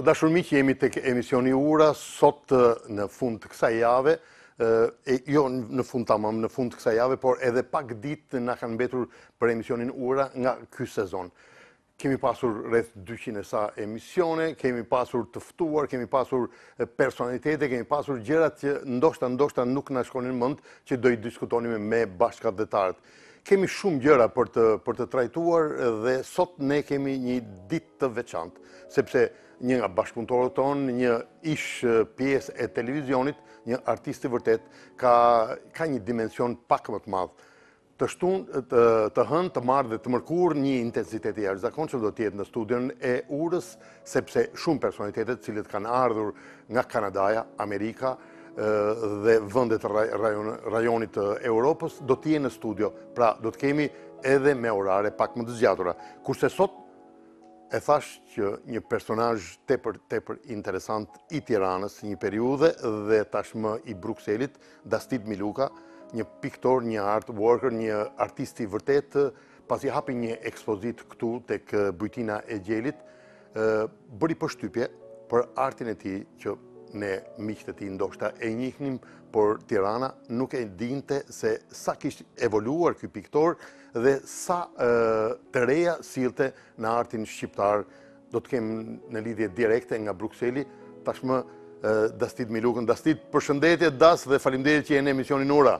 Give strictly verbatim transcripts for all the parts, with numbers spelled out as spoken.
Të dashur miq, jemi tek emisioni Ura, sot në fund të kësaj jave, e jo në fund tamam, në fund të kësaj jave, por edhe pak ditë na kanë mbetur për emisionin Ura nga ky sezon. Kemi pasur rreth dyqind e sa emisione, kemi pasur të ftuar, kemi pasur personalitete, kemi pasur gjëra që ndoshta ndoshta nuk na shkonin mend që do i diskutonim me bashkëdhetarët. Kemi shumë gjëra për të për të trajtuar dhe sot ne kemi një ditë të veçantë, sepse një nga bashkëpunëtorët tonë, një ish pjesë e televizionit, një artist i vërtet, ka ka një dimension pak më të madh. Të shtunë, të, të hënë, të marrë dhe të mërkur një intensitet i jashtëzakonshëm do të jetë në studion e Urës, sepse shumë personalitetet cilët kanë ardhur nga Kanadaja, Amerika dhe vendet rajon, rajonit të Europës do të jenë në studio. Pra, do të kemi edhe me orare pak më të zgjatura. Kurse sot e thash që një personazh tepër tepër interesant i Tiranës një periudhe dhe tashmë i Brukselit, Dastit Miluka, një piktor, një art worker, një artist i vërtet, pasi hapi një ekspozit këtu tek Bujtina e Gjelit, bëri përshtypje për artin e tij që ne miqtë e tij ndoshta e njihnim, por Tirana nuk e dinte se sa kishte evoluar ky piktor dhe sa të reja sillte në artin shqiptar. Do të kem në lidhje direkte nga Brukseli tashmë Dastit Milukën. Dastit, përshëndetje Das dhe faleminderit që jeni në emisionin Ura.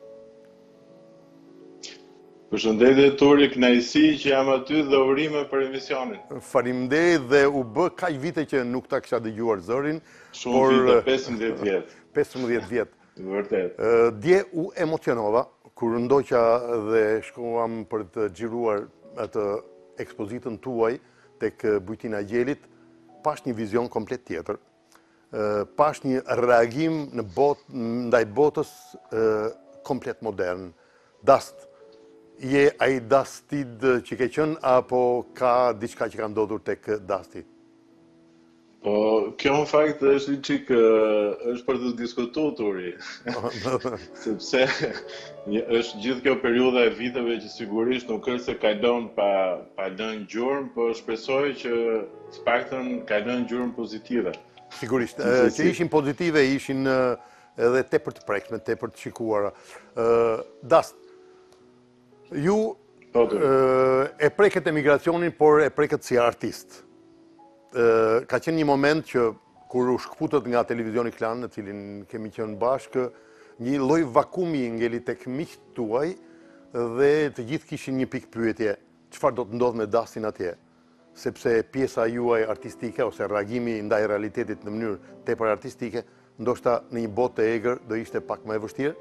Përshëndetje Turi, kënaqësi që jam aty dhe urime për emisionin. Faleminderit dhe u bë kaq vite që nuk ta kisha dëgjuar zërin. Shumë por, vite, pesëmbëdhjetë vjet. pesëmbëdhjetë vjet. Vërtet. Dje u emocionova kur ndoqa dhe shkuam për të xhiruar atë ekspozitën tuaj tek Bujtina e Gjelit, pash një vizion komplet tjetër. Pash një reagim në botë ndaj botës komplet modern. Dast, je ai Dastid që ke qenë apo ka diçka që ka ndodhur tek Dasti? Po, kjo në fakt është një çik është për të diskutuar Turi. Sepse është gjithë kjo periudha e viteve që sigurisht nuk është se kalon pa pa lënë gjurmë, po shpresoj që të paktën ka lënë gjurmë pozitive. Sigurisht, që ishin pozitive, ishin edhe tepër të prekshme, tepër të shikuara. Dast, ju e preket emigracionin, por e preket si artist. Ka qenë një moment që kur u shkputët nga televizioni Klan, në cilin kemi qenë bashkë, një lloj vakumi ngeli tek miqtë tuaj dhe të gjithë kishin një pikë pyetje, çfarë do të ndodh me Dastin atje? Sepse pjesa juaj artistike ose reagimi ndaj realitetit në mënyrë tepër artistike, ndoshta në një botë të egër do ishte pak më e vështirë?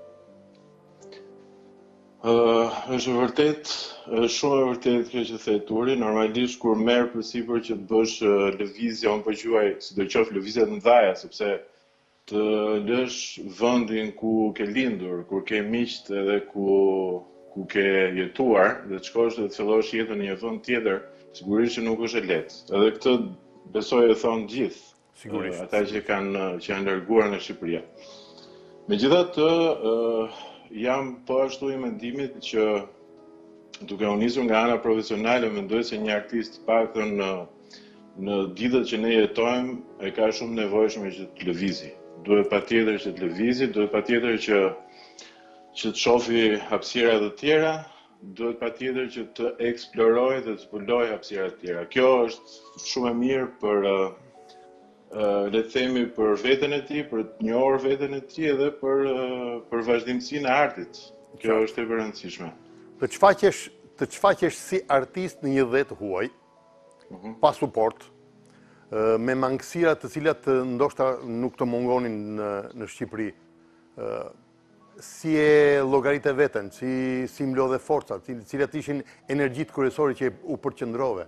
Uh, është vërtet, është shumë e vërtet kjo që the Turi. Normalisht kur merr përsipër që të bësh uh, lëvizje, unë po quaj sidoqoftë lëvizje të mëdha, sepse të lësh vendin ku ke lindur, kur ke miqt edhe ku ku ke jetuar, dhe të shkosh dhe të fillosh jetën në një vend tjetër, sigurisht që nuk është e lehtë. Edhe këtë besoj e thonë gjithë. Sigurisht. Uh, ata që kanë që janë larguar nga Shqipëria. Megjithatë, uh, jam po ashtu i mendimit që duke u nisur nga ana profesionale, mendoj se një artist paktën në në ditët që ne jetojmë e ka shumë nevojshme që të lëvizi. Duhet patjetër që të lëvizi, duhet patjetër që që të shohë hapësira të tjera, duhet patjetër që të eksplorojë dhe të zbulojë hapësira të tjera. Kjo është shumë e mirë për Uh, le të themi për veten e tij, për të njohur veten e tij edhe për uh, për vazhdimsinë e artit. Kjo Qa? është e rëndësishme. Të çfaqesh, të çfaqesh si artist në një dhet huaj, uh-huh. pa suport, uh, me mangësira të cilat uh, ndoshta nuk të mungonin në, në Shqipëri. Uh, si e llogaritë veten, si si mlodhe forcat, cilat ishin energjitë kryesore që u përqendrove?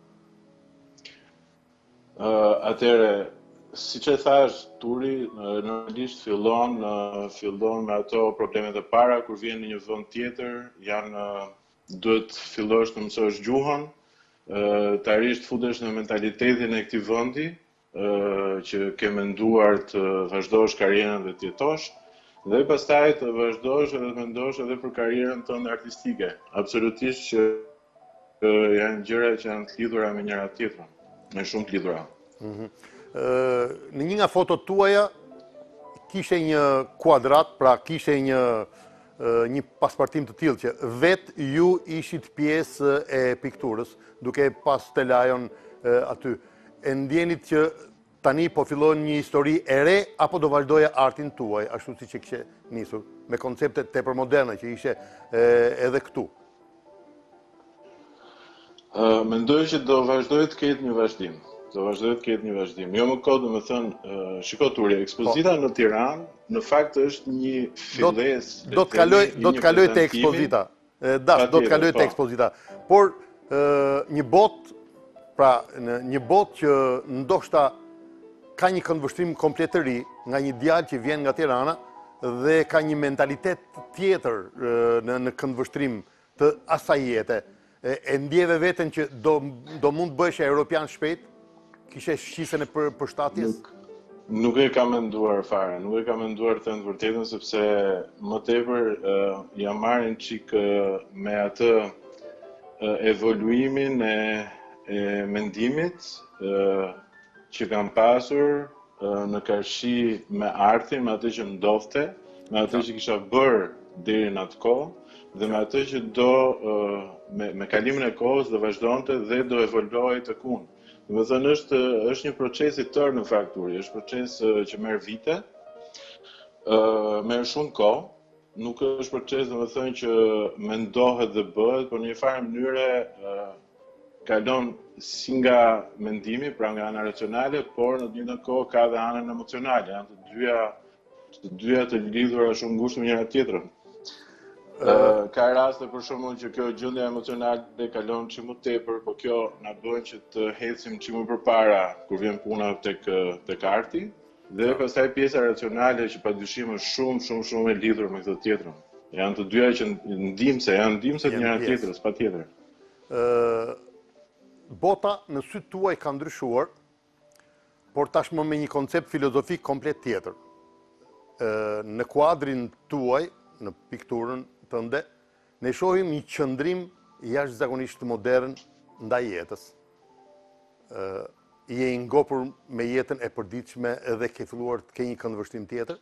Uh, atëre, si që thash, Turi, uh, normalisht fillon, uh, fillon me ato problemet e para, kur vjen në një vend tjetër, janë, uh, duhet fillosh të mësosh gjuhën, uh, të arrish të futesh në mentalitetin e këtij vendi, uh, që ke menduar të vazhdosh karrierën dhe të jetosh, dhe pastaj të vazhdosh edhe të mendosh edhe për karrierën tënde artistike. Absolutisht që uh, janë gjëra që janë të lidhura me njëra tjetrën. Me shumë të lidhura. Mhm. Ë, Në një nga fotot tuaja kishte një kuadrat, pra kishte një ë, një paspartim të tillë që vetë ju ishit pjesë e pikturës, duke pas telajon ë, aty. E ndjenit që tani po fillon një histori e re apo do vazhdoja artin tuaj, ashtu siç e kishe nisur, me koncepte tepër moderne që ishe e, edhe këtu? Uh, mendoj që do vazhdoj të ketë një vazhdim. Do vazhdoj të ketë një vazhdim. Jo më kohë, domethënë, uh, shiko Turi, ekspozita po. Në Tiranë në fakt është një fillesë. Do të kaloj, do të kaloj te ekspozita. Dash, do të kaloj te ekspozita. Por uh, një botë, pra në një botë që ndoshta ka një këndvështrim komplet të ri nga një djalë që vjen nga Tirana dhe ka një mentalitet tjetër uh, në, në këndvështrim të asaj jete. E ndjeve veten që do, do mund të bëhesh europian shpejt? Kishe shqisën e për, përshtatjes? Nuk, nuk e kam menduar fare, nuk e kam menduar të në vërtetën, sepse më tepër uh, jam marrën çik uh, me atë uh, evoluimin e, e mendimit uh, që kam pasur uh, në karshi me artin, me atë që ndodhte, me atë që kisha bërë deri në atë kohë, dhe me atë që do, me, me kalimin e kohës, do vazhdonte dhe do evoluohej të kun. Dhe më thënë, është, është një proces i tërë në fakturi, është proces që merr vite, merr shumë kohë, nuk është proces, dhe më thënë, që mendohet dhe bëhet, por në një farë mënyre kalon si nga mendimi, pra nga ana racionale, por në të njëjtën kohë ka dhe anën emocionale, janë të dyja, të dyja të lidhura shumë ngushtë me njëra tjetrën. Uh, ka raste për shembull që kjo gjendje emocionale kalon çim më tepër, por kjo na bën që të ecim çim më përpara kur vjen puna tek tek arti, dhe pastaj pjesa racionale që padyshim është shumë shumë shumë e lidhur me këtë tjetrën. Janë të dyja që ndihmse, janë ndihmse të njëra tjetrës, patjetër. Ë Bota në sytë tuaj ka ndryshuar, por tashmë me një koncept filozofik komplet tjetër. Ë në kuadrin tuaj, në pikturën tënde, ne shohim një qëndrim jashtëzakonisht modern ndaj jetës. Uh, je i ngopur me jetën e përditshme edhe ke filluar të ke një këndvështrim tjetër?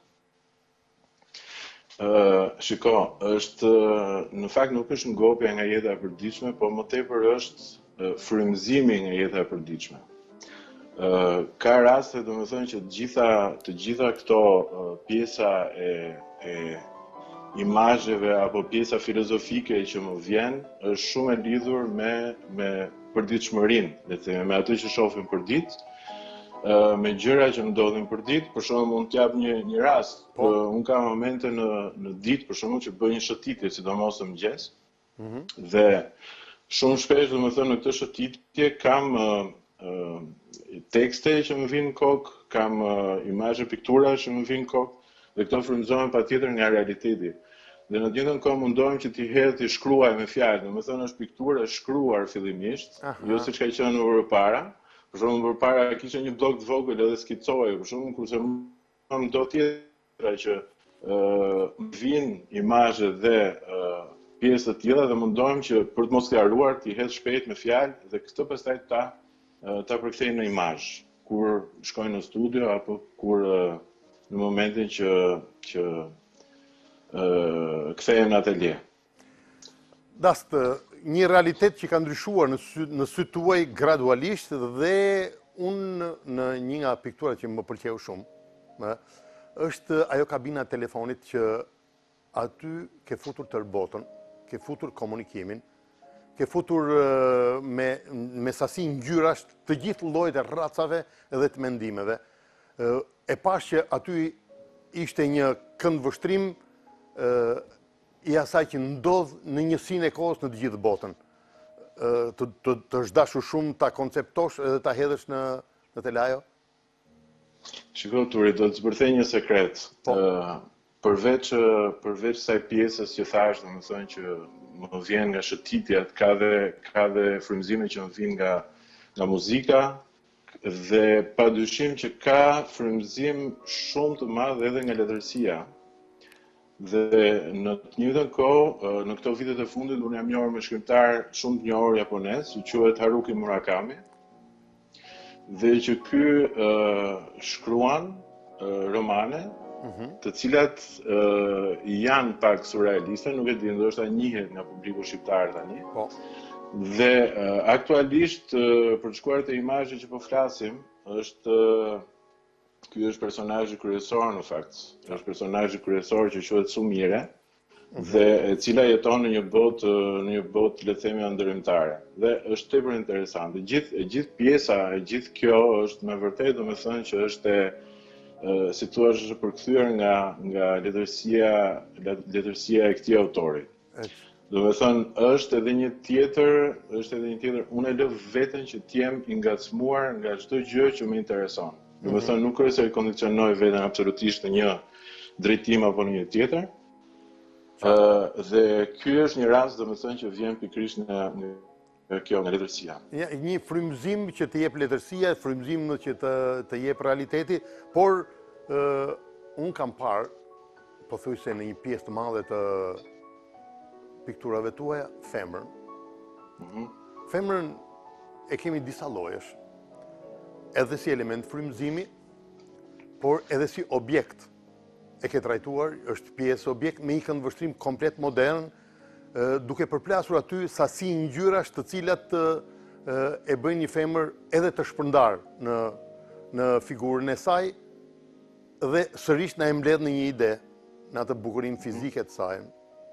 Uh, shiko, është, në fakt nuk është ngopja nga jeta e përditshme, por më tepër është uh, frymëzimi nga jeta e përditshme. Uh, ka raste, domethënë, që të gjitha, të gjitha këto uh, pjesa e, e imazheve apo pjesa filozofike që më vjen është shumë e lidhur me me përditshmërinë, le të themi, me atë që shohim përdit, uh, me gjëra që ndodhin përdit. Për shembull, mund të jap një një rast. Po. Uh, un kam momente në në ditë, për shembull, që bëj një shëtitje, sidomos në mëngjes. Mm -hmm. Dhe shumë shpesh, domethënë, në këtë shëtitje kam uh, uh, tekste që më vinë në kokë, kam uh, imazhe, piktura që më vinë në kokë. Dhe këto frymëzohen patjetër nga realiteti. Dhe në të njëjtën kohë mundohem që t'i hedh t'i shkruaj me fjalë, domethënë është pikturë e shkruar fillimisht, jo siç ka qenë më përpara. Për shembull, përpara kisha një blok të vogël edhe skicoje, për shembull, kurse më do tjetra që ë uh, vijnë imazhe dhe uh, pjesë të tilla dhe mundohem që për të mos sqaruar t'i hedh shpejt me fjalë dhe këtë pastaj ta uh, ta përkthej në imazh kur shkojnë në studio apo kur uh, në momentin që që uh, kthehen në atelje. Dast, një realitet që ka ndryshuar në sy, në sy tuaj gradualisht dhe unë në një nga pikturat që më pëlqeu shumë, më, është ajo kabina e telefonit që aty ke futur tërë botën, ke futur komunikimin, ke futur uh, me, me sasi ngjyrash të gjithë llojet e racave dhe të mendimeve. Uh, e pash që aty ishte një këndvështrim uh, i asaj që ndodh në njësinë e kohës në të gjithë botën. Uh, të, të, të zhdashur shumë ta konceptosh edhe ta hedhësh në, në telajo? Shiko, Turi, do të zbërthej një sekret. Po. Uh, përveç, përveç saj pjesës që thash, do më thënë që më vjen nga shëtitjet, ka dhe, ka dhe frymëzime që më vjen nga, nga muzika, dhe pa dyshim që ka frymëzim shumë të madh edhe nga letërsia. Dhe në të njëjtën kohë, në këto vitet e fundit, unë jam njohur me shkrimtar shumë të njohur japonez, që quhet Haruki Murakami. dhe që ky uh, shkruan uh, romane të cilat uh, janë pak surrealiste, nuk e di, ndoshta njihet nga publiku shqiptar tani. Po. Dhe uh, aktualisht uh, për të shkuar te imazhi që po flasim, është uh, ky është personazhi kryesor në fakt. Është personazhi kryesor që quhet Sumire, dhe e cila jeton në një botë në një botë le të themi ndërmjetare. Dhe është tepër interesante. Gjithë e gjithë pjesa, e gjithë kjo është me vërtetë domethënë që është e si thua është përkthyer nga nga letërsia letërsia e këtij autori. Do të thënë është edhe një tjetër, është edhe një tjetër, unë e lë veten që të jem i ngacmuar nga çdo gjë që më intereson. Do të thënë nuk është se e kondicionoj veten absolutisht në një drejtim apo në një tjetër. Uh, dhe ky është një rast domethënë që vjen pikërisht nga, nga kjo, nga letërsia. Ja, një frymëzim që të jep letërsia, frymëzim që të, të jep realiteti, por uh, unë kam parë, pothuajse në një pjesë të madhe të pikturave tuaja, femrën. Mm-hmm. Femrën e kemi disa llojesh, edhe si element frymëzimi, por edhe si objekt. E ke trajtuar, është pjesë objekt me një këndvështrim komplet modern, duke përplasur aty sasi ngjyrash të cilat e bëjnë një femër edhe të shpërndar në, në figurën e saj, dhe sërish na e mbledh në një ide, në atë bukurinë fizike të saj.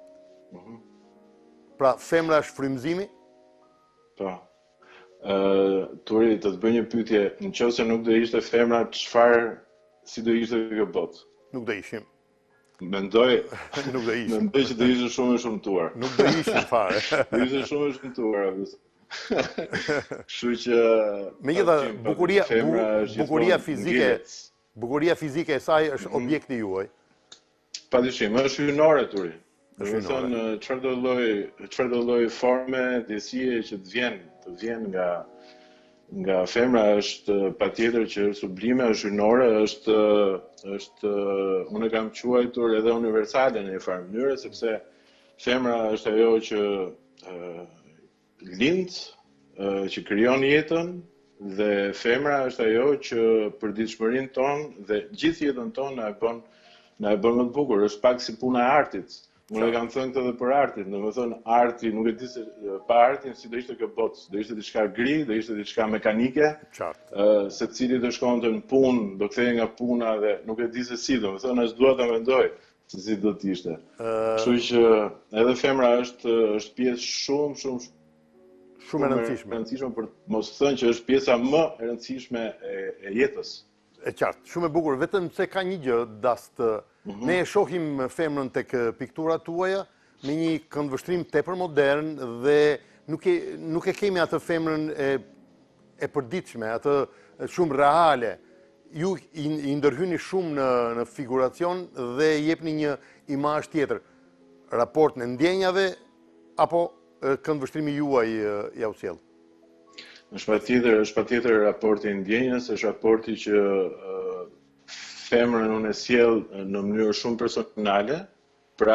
Pra, femra është frymëzimi? Po. Uh, Turi, të të bëj një pyetje, nëse nuk do ishte femra, çfarë si do ishte kjo botë? Nuk do ishim. Mendoj, nuk do ishim. Mendoj që do ishte shumë e shumtuar. Nuk do ishim fare. Do ishte shumë e shumtuar. Kështu që megjithatë bukuria bukuria fizike, bukuria fizike e saj është objekti juaj. Padyshim, është hynore Turi. Do të thonë çfarë do lloj, çfarë do lloj forme, ndjesie që të vjen, të vjen nga nga femra është patjetër që është sublime, është hynore, është është unë e kam quajtur edhe universale në një farë mënyrë, sepse femra është ajo që uh, lind, uh, që krijon jetën, dhe femra është ajo që përditshmërinë tonë dhe gjithë jetën tonë na e bën na e bën më të bukur. Është pak si puna e artit. Unë e kam thënë këtë edhe për artin, do të thonë arti, nuk e di se pa artin si do ishte kjo botë, do ishte diçka gri, do ishte diçka mekanike. Qartë. Uh, secili do shkonte në punë, do kthehej nga puna dhe nuk e di se si, do të thonë as dua ta mendoj se si do të ishte. Kështu uh, që edhe femra është është pjesë shumë shumë shumë e rëndësishme. E rëndësishme për mos thënë që është pjesa më e rëndësishme e, e jetës. E qartë, shumë e bukur, vetëm se ka një gjë dast. Mm-hmm. Ne e shohim femrën tek pikturat tuaja me një këndvështrim tepër modern dhe nuk e, nuk e kemi atë femrën e, e përditshme, atë shumë reale. Ju i, i ndërhyni shumë në, në figuracion dhe jepni një imazh tjetër. Raport në ndjenjave apo këndvështrimi juaj ja u sjell? Është patjetër, është patjetër raporti i ndjenjës, është raporti që uh, femrën unë e sjell në mënyrë shumë personale, pra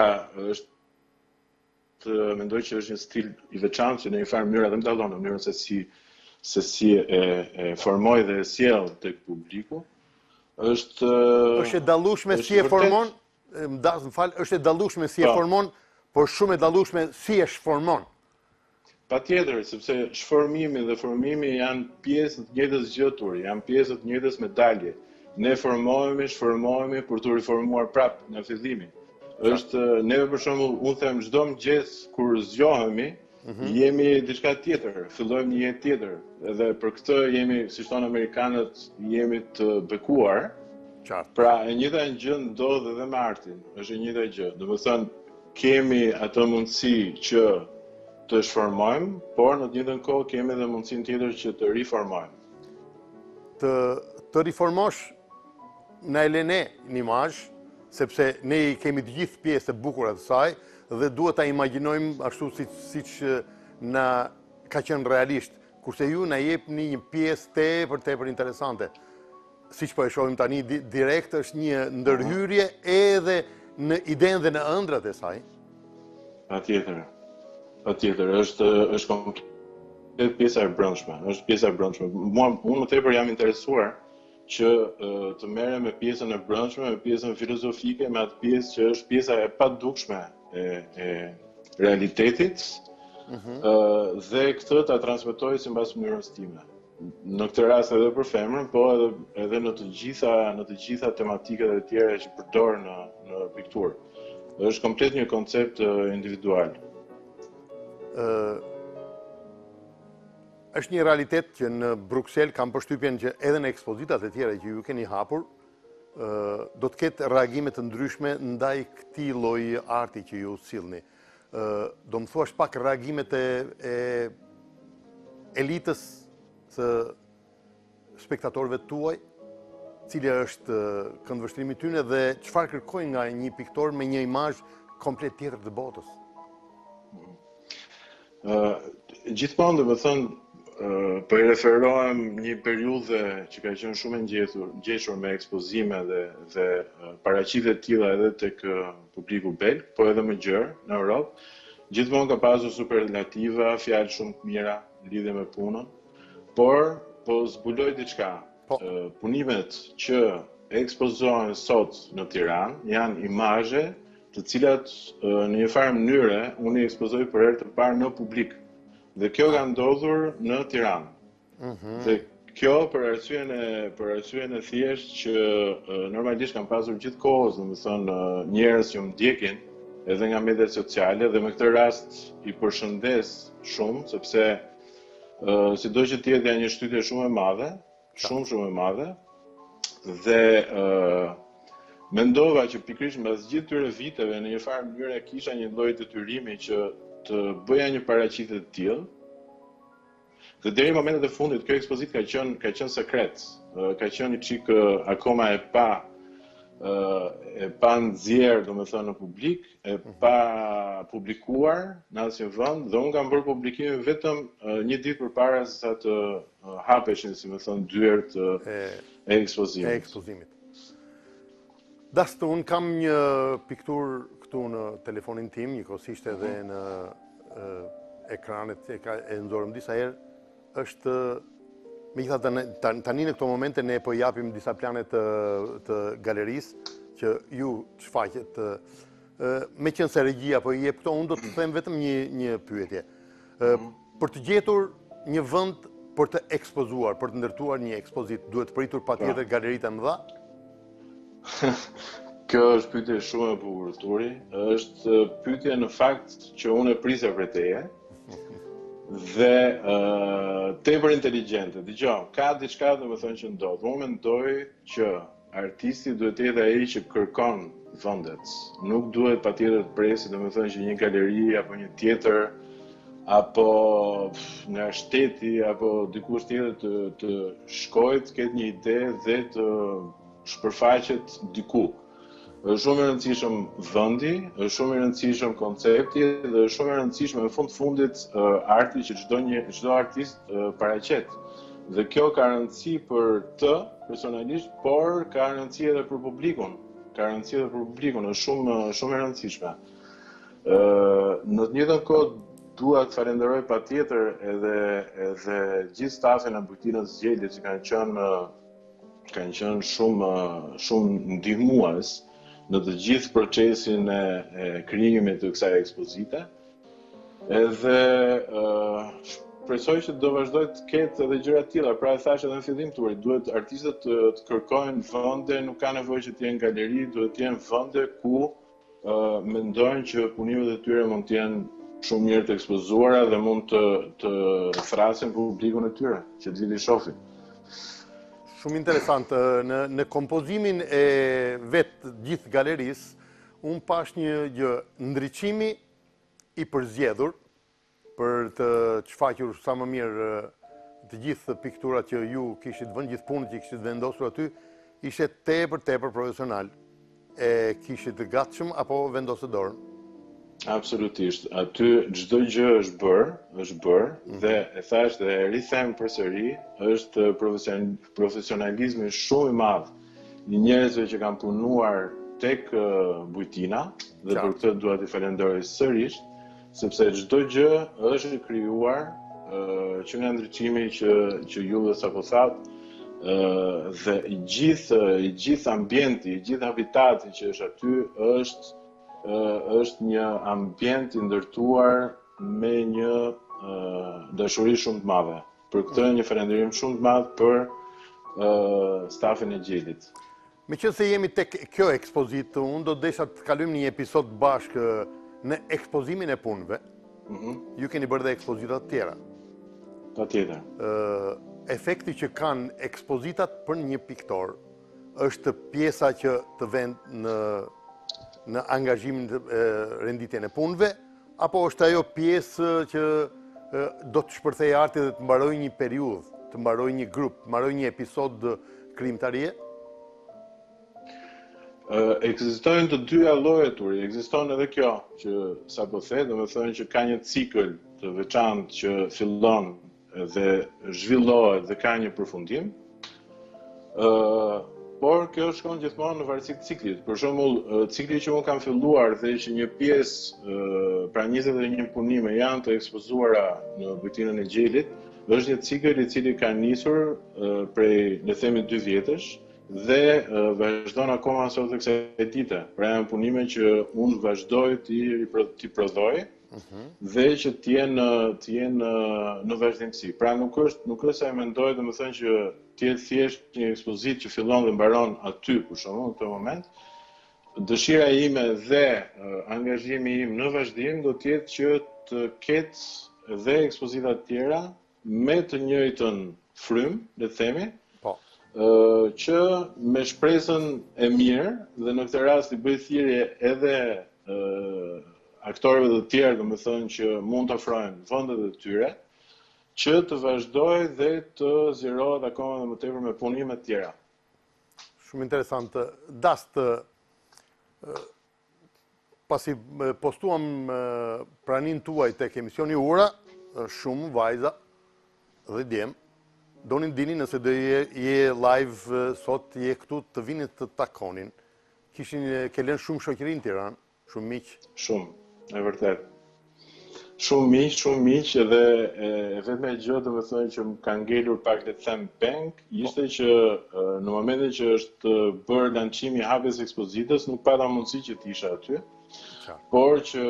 është mendoj që është një stil i veçantë që në një farë mënyrë edhe më dallon në mënyrën se si se si e, e formoj dhe e sjell tek publiku. Është është e dallueshme si e formon, më das, më fal, është e dallueshme si e formon, por shumë e dallueshme si e shformon. Patjetër, sepse shformimi dhe formimi janë pjesë të njëjtës gjë, janë pjesë të njëjtës medalje. Ne formohemi, shformohemi për të riformuar prapë nga fillimi. Është neve për shembull, unë them çdo mëngjes kur zgjohemi, mm-hmm. jemi diçka tjetër, fillojmë një jetë tjetër. Edhe për këtë jemi, siç thonë amerikanët, jemi të bekuar. Qartë. Pra e njëjta gjë ndodh edhe me artin. Është e njëjta gjë. Domethënë kemi atë mundësi që të shformojmë, por në të njëjtën kohë kemi edhe mundësinë tjetër që të riformojmë. Të të riformosh na e lene një imazh, sepse ne i kemi të gjithë pjesë të bukura të saj dhe duhet ta imagjinojmë ashtu siç siç na ka qenë realisht, kurse ju na jepni një pjesë tepër tepër interesante. Siç po e shohim tani direkt, është një ndërhyrje edhe në idenë dhe në ëndrat e saj. Patjetër. Patjetër, është është është pjesa e brendshme, është pjesa e brendshme. Mua unë më tepër jam interesuar që uh, të merrem me pjesën e brendshme, me pjesën filozofike, me atë pjesë që është pjesa e padukshme e, e realitetit, Mhm. uh, dhe këtë ta transmetoj sipas mënyrës time. Në këtë rast edhe për femrën, po edhe, edhe në të gjitha në të gjitha tematikat e tjera që përdor në në pikturë. Është komplet një koncept uh, individual. Uh, është një realitet që në Bruxelles kam përshtypjen që edhe në ekspozitat e tjera që ju keni hapur, uh, do të ketë reagime të ndryshme ndaj këtij lloji arti që ju sillni. Uh, do më thuash pak reagimet e, e elitës së spektatorëve tuaj, cili është këndvështrimi tyne dhe çfarë kërkojnë nga një piktor me një imazh komplet tjetër të botës? Uh, gjithmonë do të thënë, uh, po i referohem një periudhe që ka qenë shumë e ngjeshur, ngjeshur me ekspozime dhe dhe uh, paraqitje të tilla edhe tek uh, publiku belg, po edhe më gjerë në Europë. Gjithmonë ka pasur superlativa, fjalë shumë të mira në lidhje me punën, por po zbuloj diçka. Po. Uh, punimet që ekspozohen sot në Tiranë janë imazhe të cilat në një farë mënyre unë i ekspozoj për herë të parë në publik. Dhe kjo ka ndodhur në Tiranë. Mhm. Dhe kjo për arsyeën e për arsyeën e thjesht që uh, normalisht kanë pasur gjithkohës, domethënë uh, njerëz që më ndjekin edhe nga mediat sociale dhe me këtë rast i përshëndes shumë sepse uh, sido që të jetë janë një shtytje shumë e madhe, shumë shumë e madhe dhe uh, mendova që pikërisht mbas gjithë këtyre viteve në një farë mënyrë kisha një lloj detyrimi që të bëja një paraqitje të tillë. Dhe deri në momentet e fundit kjo ekspozitë ka qenë ka qenë sekret. Ka qenë një çik akoma e pa e pa nxjerr, domethënë në publik, e pa publikuar në asnjë vend dhe unë kam bërë publikimin vetëm një ditë përpara se sa të hapeshin, si më thon, dyert e, e ekspozimit. E ekspozimit. Dastë, unë kam një piktur këtu në telefonin tim, njëkohësisht edhe në e, ekranet e, ka, e nëzorëm disa herë, është, me gjitha tani, tani në këto momente ne po japim disa planet të, të galerisë, që ju shfaqet, me qenë se regjia po i jep këto, unë do të them vetëm një, një pyetje. E, për të gjetur një vend për të ekspozuar, për të ndërtuar një ekspozit, duhet pritur patjetër galeritë e mëdha? Kjo është pyetje shumë e bukur, Turi. Është pyetje në fakt që unë e prisja prej teje. Dhe uh, tepër inteligjente. Dgjoj, ka diçka domethënë që ndodh. Unë mendoj që artisti duhet të jetë ai që kërkon vendet. Nuk duhet patjetër të presi domethënë që një galeri apo një tjetër apo nga shteti apo dikush tjetër të, të shkojë të ketë një ide dhe të shpërfaqet diku. Është shumë e rëndësishëm vendi, është shumë i rëndësishëm koncepti dhe është shumë e rëndësishme në fund fundit uh, arti që çdo një çdo artist uh, paraqet. Dhe kjo ka rëndësi për të personalisht, por ka rëndësi edhe për publikun. Ka rëndësi edhe për publikun, është shumë shumë e rëndësishme. Uh, në të njëjtën kohë dua të falenderoj patjetër edhe edhe gjithë stafin e Bujtinës Zgjelit që kanë qenë kanë qenë shumë shumë ndihmues në të gjithë procesin e, e krijimit të kësaj ekspozite. Edhe uh, shpresoj që do vazhdoj të ketë edhe gjëra të tilla. Pra e thash edhe në fillim tuaj, duhet artistët të, të kërkojnë vende, nuk ka nevojë që të jenë galeri, duhet të jenë vende ku uh, mendojnë që punimet e tyre mund të jenë shumë mirë të ekspozuara dhe mund të të thrasin publikun e tyre, që të vini shohin. Shumë interesant. Në, në kompozimin e vetë gjithë galerisë, unë pash një gjë, ndriçimi i përzgjedhur për të shfaqur sa më mirë të gjithë pikturat që ju kishit vënë, gjithë punët që kishit vendosur aty, ishte tepër tepër profesional. E kishit gatshëm apo vendosë dorën? Absolutisht. Aty çdo gjë është bërë, është bërë mm-hmm. dhe e thash dhe e rithem përsëri, është profesionalizmi shumë i madh i njerëzve që kanë punuar tek uh, Bujtina dhe Qartë. Për këtë dua t'i falenderoj sërish, sepse çdo gjë është krijuar uh, që nga ndryqimi që, që ju dhe sapo thatë, uh, dhe i gjithë, i gjithë ambienti, i gjithë habitati që është aty është, uh, është një ambient i ndërtuar me një uh, dashuri shumë të madhe. Për këtë një falënderim shumë të madh për uh, stafin e Gjelit. Me që se jemi tek kjo ekspozitë, unë do desha të kalojmë një episod bashkë në ekspozimin e punëve. Mm-hmm. Ju keni bërë dhe ekspozitat të tjera. Pa tjetër. Uh, efekti që kanë ekspozitat për një piktor është pjesa që të vend në, në angazhimin të uh, renditjen e punëve, apo është ajo pjesë që uh, do të shpërthej arti dhe të mbaroj një periudhë, të mbaroj një grup, të mbaroj një episod krijimtarie? Uh, ekzistojnë të dyja llojet turi. Ekziston edhe kjo që sapo the, domethënë që ka një cikël të veçantë që fillon dhe zhvillohet dhe ka një përfundim. Uh, por kjo shkon gjithmonë në varësi të ciklit. Për shembull, uh, cikli që unë kam filluar dhe që një pjesë, uh, pra njëzet e një punime janë të ekspozuara në Bujtinën e Gjelit, është një cikël i cili ka nisur uh, prej, le themi, dy vjetësh, dhe uh, vazhdon akoma sot të kësaj dite. Pra janë punime që unë vazhdoj t'i prodhoj, uh-huh. dhe që t'jenë t'jenë në vazhdimsi. Pra nuk është nuk është se e mendoj, domethënë që t'jetë thjesht një ekspozitë që fillon dhe mbaron aty, për shembull, në këtë moment. Dëshira ime dhe uh, angazhimi im në vazhdim do t'jetë që të ketë dhe ekspozita të tjera me të njëjtën frym, le të themi, Uh, që me shpresën e mirë dhe në këtë rast i bëj thirrje edhe uh, aktorëve të tjerë, domethënë që mund të ofrojnë vendet e tyre, që të vazhdoj dhe të zgjerohet akoma dhe më tepër me punime të tjera. Shumë interesant. Dast, uh, pasi postuam uh, pranin tuaj tek emisioni Ura, uh, shumë vajza dhe djem donin dini nëse do je, je live sot, je këtu të vini të takonin. Kishin kelen shumë shoqëri në Tiranë, shumë miq. Shumë, e vërtet. Shumë miq, shumë miq, edhe e, vetëm e gjë domethënë që më ka ngelur pak le të them peng, ishte që në momentin që është bërë lançimi i hapjes ekspozitës, nuk pata mundësi që të isha aty. Qa. Por që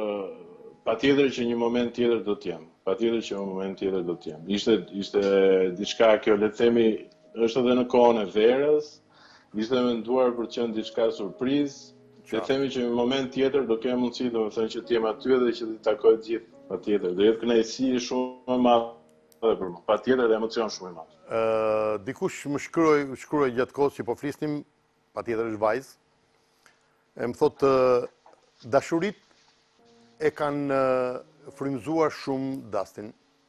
patjetër që një moment tjetër do të jem. Patjetër që në moment tjetër do të jem. Ishte ishte diçka kjo, le të themi, është edhe në kohën e verës, ishte menduar për të qenë diçka surprizë. Le të themi që në moment tjetër do kem mundësi, domethënë që të jem aty dhe që të takoj të gjithë. Patjetër, do jetë kënaqësi shumë e madhe për mua. Patjetër dhe emocion shumë i madh. Ë, uh, dikush më shkroi, shkroi gjatë kohës që po flisnim, patjetër është vajzë. E më thotë uh, dashurit e kanë uh, frymzuar shumë Dastin.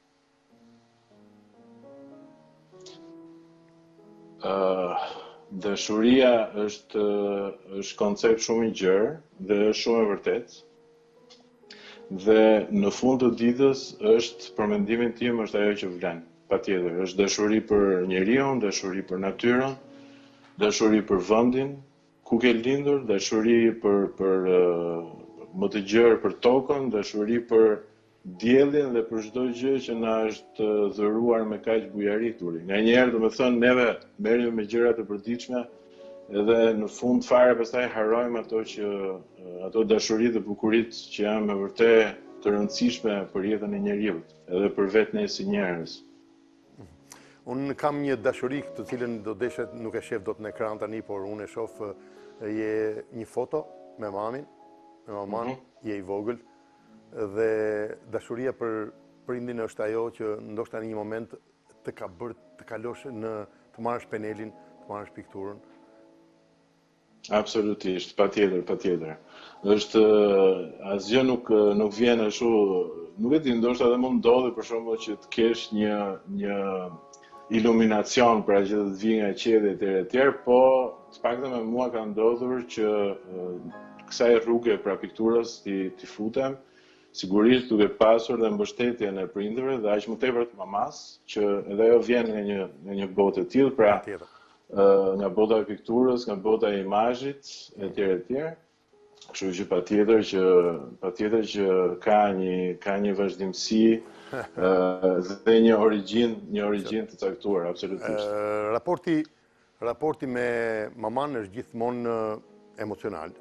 Uh, dashuria është është koncept shumë i gjerë dhe është shumë e vërtetë. Dhe në fund të ditës është, për mendimin tim, është ajo që vlen. Patjetër, është dashuri për njeriu, dashuri për natyrën, dashuri për vendin ku ke lindur, dashuri për për uh, më të gjerë për tokën, dashuri për diellin dhe për çdo gjë që na është dhëruar me kaq bujari turi. Nganjëherë, domethënë, neve merrem me gjëra të përditshme, edhe në fund fare pastaj harrojmë ato që ato dashuritë dhe bukuritë që janë me vërtet të rëndësishme për jetën e njeriut, edhe për vetë ne si njerëz. Unë kam një dashuri të cilën do deshet nuk e shef dot në ekran tani, por unë e shoh je një foto me mamin, me maman, mm-hmm. je i vogël, dhe dashuria për prindin është ajo që ndoshta në një moment të ka bërë të kalosh në të marrësh penelin, të marrësh pikturën. Absolutisht, patjetër, patjetër. Është asgjë nuk nuk vjen ashtu, nuk e di, ndoshta edhe mund ndodhi për shembull që të kesh një një iluminacion për atë që të vijë nga qielli etj etj, po të paktën me mua ka ndodhur që kësaj rruge pra pikturës ti ti futem, sigurisht duke pasur dhe mbështetjen e prindërve dhe aq më tepër të mamas, që edhe ajo vjen nga një nga një botë e tillë, pra uh, nga bota e pikturës, nga bota e imazhit etj etj. Kështu që patjetër që patjetër që ka një ka një vazhdimsi dhe një origjinë, një origjinë të caktuar, absolutisht. Raporti raporti me maman është gjithmonë emocional.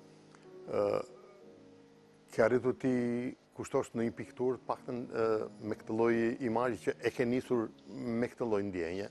Ke arritur ti kushtosh në një pikturë paktën me këtë lloj imazhi që e ke nisur me këtë lloj ndjenje?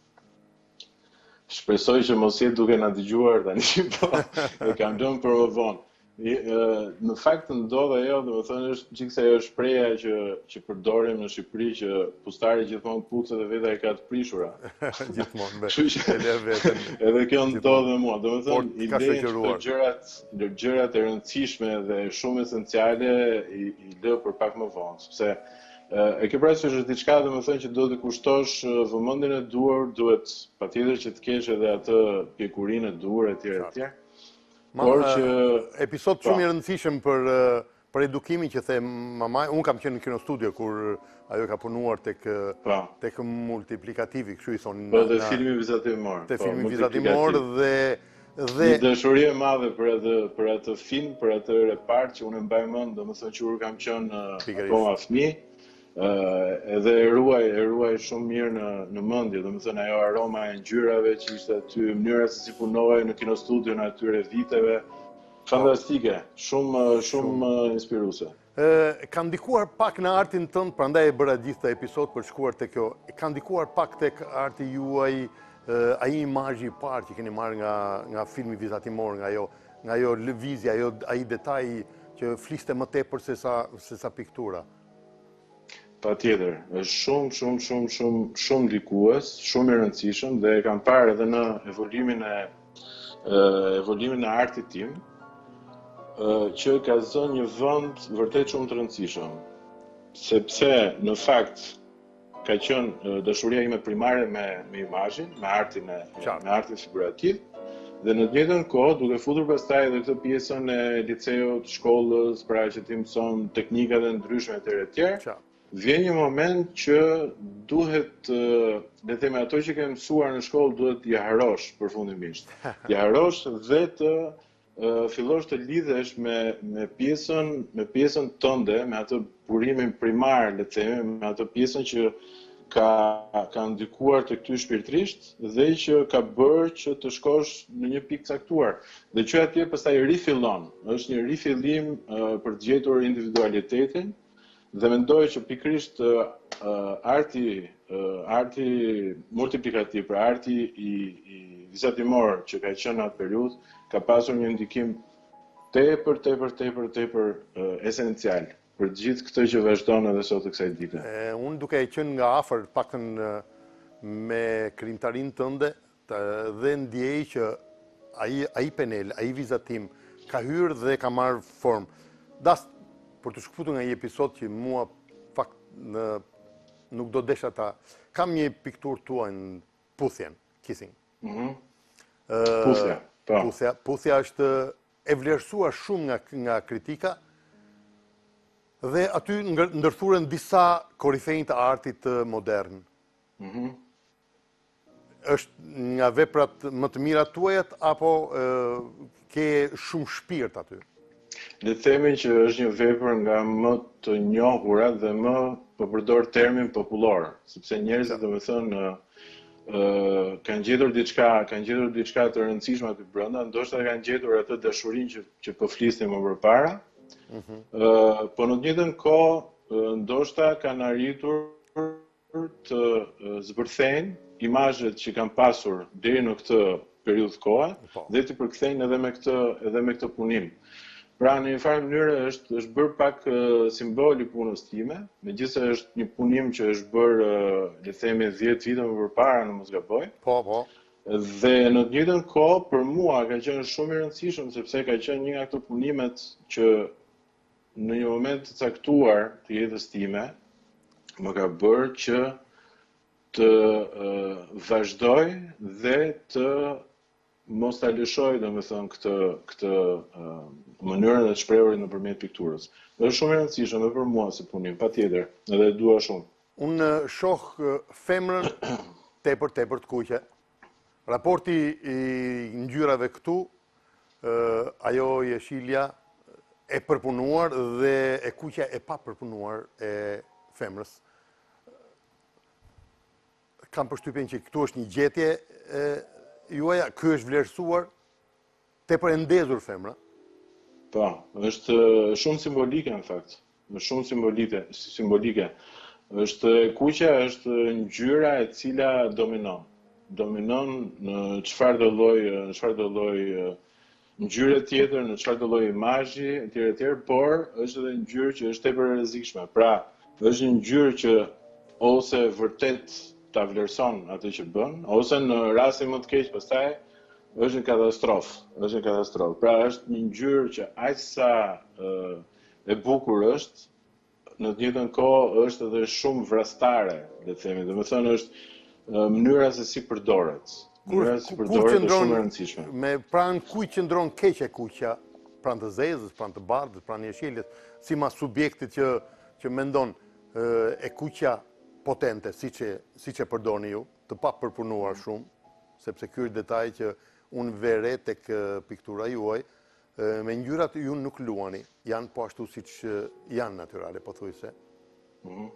Shpresoj që mos jetë duke na dëgjuar tani, po e kam lënë për më vonë. Në fakt ndodh ajo, domethënë është çikse ajo shpreha që që përdorim në Shqipëri që pustari gjithmonë pucet e veta e ka të prishura. Gjithmonë be. Edhe kjo ndodh me mua. Domethënë i lë këto gjërat, gjërat e rëndësishme dhe shumë esenciale i, i lë për pak më vonë, sepse e ke parasysh është diçka domethënë që duhet të kushtosh vëmendjen e duhur, duhet patjetër që të kesh edhe atë pjekurinë e duhur etj etj. Por që episod shumë i rëndësishëm për për edukimin që the mamaj, unë kam qenë në kino studio kur ajo ka punuar tek tek multiplikativi, kështu i thonë. Po dhe filmi vizatimor. Te filmi vizatimor dhe dhe një dashuri e madhe për atë për atë film, për atë repart që unë mbaj mend, domethënë që kur kam qenë akoma fëmijë. Uh, edhe e ruaj, e ruaj shumë mirë në, në mendje, domethënë ajo aroma e ngjyrave që ishte aty, mënyra se si punohej në kinostudio në atyre viteve, fantastike, shumë shumë inspiruese. Ë ka ndikuar pak në artin tënd, prandaj e bëra gjithë këtë episod për shkuar te kjo. Ka ndikuar pak tek arti juaj, ai imazhi i parë që keni marrë nga nga filmi vizatimor, nga ajo, nga ajo lëvizje, ajo ai detaj që fliste më tepër se sa se sa piktura. Patjetër, është shumë, shumë, shumë, shumë, shumë ndikues, shumë i rëndësishëm dhe e kam parë edhe në evolimin e evolimin e artit tim, që ka zënë një vend vërtet shumë të rëndësishëm, sepse në fakt ka qenë dashuria ime primare me me imazhin, me artin e me artin figurativ, dhe në të njëjtën kohë duke futur pastaj edhe këtë pjesën e liceut, shkollës, pra që ti mëson teknikat e ndryshme etj etj. Vjen një moment që duhet, le të themi, ato që ke mësuar në shkollë duhet t'i harosh përfundimisht. T'i harosh dhe të uh, fillosh të lidhesh me me pjesën, me pjesën tënde, me atë burimin primar, le të themi, me atë pjesën që ka ka ndikuar tek ty shpirtërisht dhe që ka bërë që të shkosh në një pikë caktuar. Dhe që atje pastaj rifillon. Është një rifillim uh, për të gjetur individualitetin. Dhe mendoj që pikërisht uh, arti, uh, arti multiplikativ, pra arti i, i vizatimor që ka qenë atë periudhë, ka pasur një ndikim tepër, tepër, tepër, tepër uh, esencial për gjithë këtë që vazhdon edhe sot të kësaj dite. E, unë duke e qenë nga afër paktën me krijimtarinë tënde dhe ndjej që ai ai penel, ai vizatim ka hyrë dhe ka marrë formë. Das për të shkputur nga një episod që mua fakt në, nuk do desha ta... Kam një pikturë tuaj në Puthjen, Kissing. Mm -hmm. uh, Puthja, po. Puthja, Puthja është e vlerësuar shumë nga, nga kritika dhe aty ndërthuren disa korifejnë të artit modern. Mm -hmm. Është nga veprat më të mira tuajat apo uh, ke shumë shpirt aty? Le të themi që është një vepër nga më të njohurat dhe më po përdor termin popullor, sepse njerëzit domethënë ë kanë gjetur diçka, kanë gjetur diçka të rëndësishme aty brenda, ndoshta kanë gjetur atë dashurinë që që po flisnim më përpara. Ëh, mm -hmm. Po në të njëjtën kohë ndoshta kanë arritur të zbërthejnë imazhet që kanë pasur deri në këtë periudhë kohe dhe të përkthejnë edhe me këtë edhe me këtë punim. Pra në një farë mënyrë është është bërë pak uh, simbol i punës time, megjithëse është një punim që është bërë, uh, le të themi, dhjetë vite më përpara, në mos gaboj. Po, po. Dhe në të njëjtën kohë për mua ka qenë shumë i rëndësishëm sepse ka qenë një nga ato punimet që në një moment të caktuar të jetës time më ka bërë që të uh, vazhdoj dhe të mos ta lëshoj domethënë këtë këtë uh, mënyrën e të shprehurit nëpërmjet pikturës. Është shumë e rëndësishme edhe për mua si punim, patjetër, edhe e dua shumë. Unë shoh femrën tepër tepër të kuqe. Raporti i ngjyrave këtu ajo jeshilja e përpunuar dhe e kuqja e pa përpunuar e femrës. Kam përshtypjen që këtu është një gjetje juaja, ky është vlerësuar tepër e ndezur femra. Po, është shumë simbolike në fakt. Është shumë simbolike, simbolike. Është kuqja është ngjyra e cila dominon. Dominon në çfarë do lloj, në çfarë do lloj ngjyre tjetër, në çfarë do lloj imazhi, etj etj, por është edhe ngjyrë që është tepër e rrezikshme. Pra, është një ngjyrë që ose vërtet ta vlerëson atë që bën, ose në rastin më të keq pastaj është një katastrofë, është një katastrofë. Pra është një ngjyrë që aq sa uh, e bukur është, në të njëjtën kohë është edhe shumë vrastare, le të themi. Domethënë është uh, mënyra se si përdoret. Mënyra se si përdoret është shumë e rëndësishme. Me pranë kujt qëndron keq e kuqja, pranë të zezës, pranë të bardhës, pranë jeshiljes, si mas subjektit që që mendon uh, e kuqja potente, siç e siç e përdorni ju, të pa përpunuar shumë, sepse ky është detaj që unë vere tek piktura juaj, me ngjyrat ju nuk luani, janë po ashtu siç janë natyrale, pothuajse. Mm-hmm.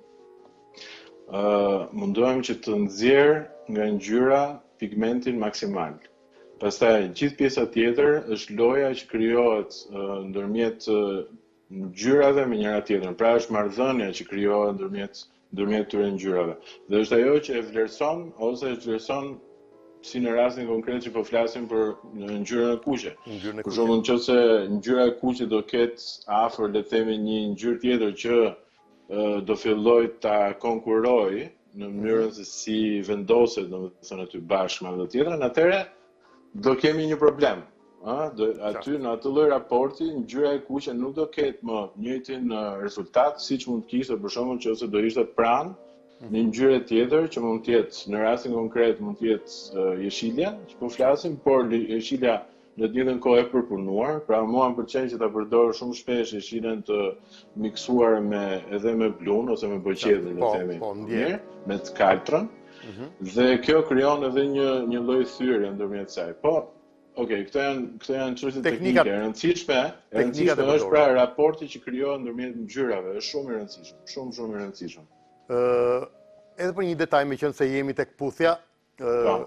Uh, mundohem që të nxjerr nga ngjyra pigmentin maksimal. Pastaj gjithë pjesa tjetër është loja që krijohet uh, ndërmjet uh, ngjyrave me njëra tjetrën. Pra është marrëdhënia që krijohet ndërmjet ndërmjet këtyre ngjyrave. Dhe është ajo që e vlerëson ose e vlerëson, si në rastin konkret që po flasim për ngjyrën e kuqe. Për shembull, nëse ngjyra e kuqe do ketë afër, le të themi, një ngjyrë tjetër që uh, do filloj ta konkurrojë në mënyrën se si vendoset, domethënë aty bashkë me anë tjetrën, atëherë do kemi një problem. A, do, aty në atë lloj raporti, ngjyra e kuqe nuk do ketë më njëjtin uh, rezultat siç mund të kishte për shembull nëse do ishte pranë një ngjyrë tjetër që mund të jetë, në rastin konkret mund të jetë uh, jeshilja, që po flasim, por jeshilja në të njëjtën kohë e përpunuar. Pra mua më pëlqen që ta përdor shumë shpesh jeshilën të miksuar me edhe me blun ose me boqetin, le të themi, po, mirë, me të kaltrën. Mm-hmm. Dhe kjo krijon edhe një një lloj thyrje ndërmjet saj. Po, okay, këto janë këto janë çështje teknike, e rëndësishme, e rëndësishme është pra raporti që krijohet ndërmjet ngjyrave, është shumë i rëndësishëm, shumë shumë i rëndësishëm. Uh, edhe për një detaj, me qenë se jemi tek puthja, uh,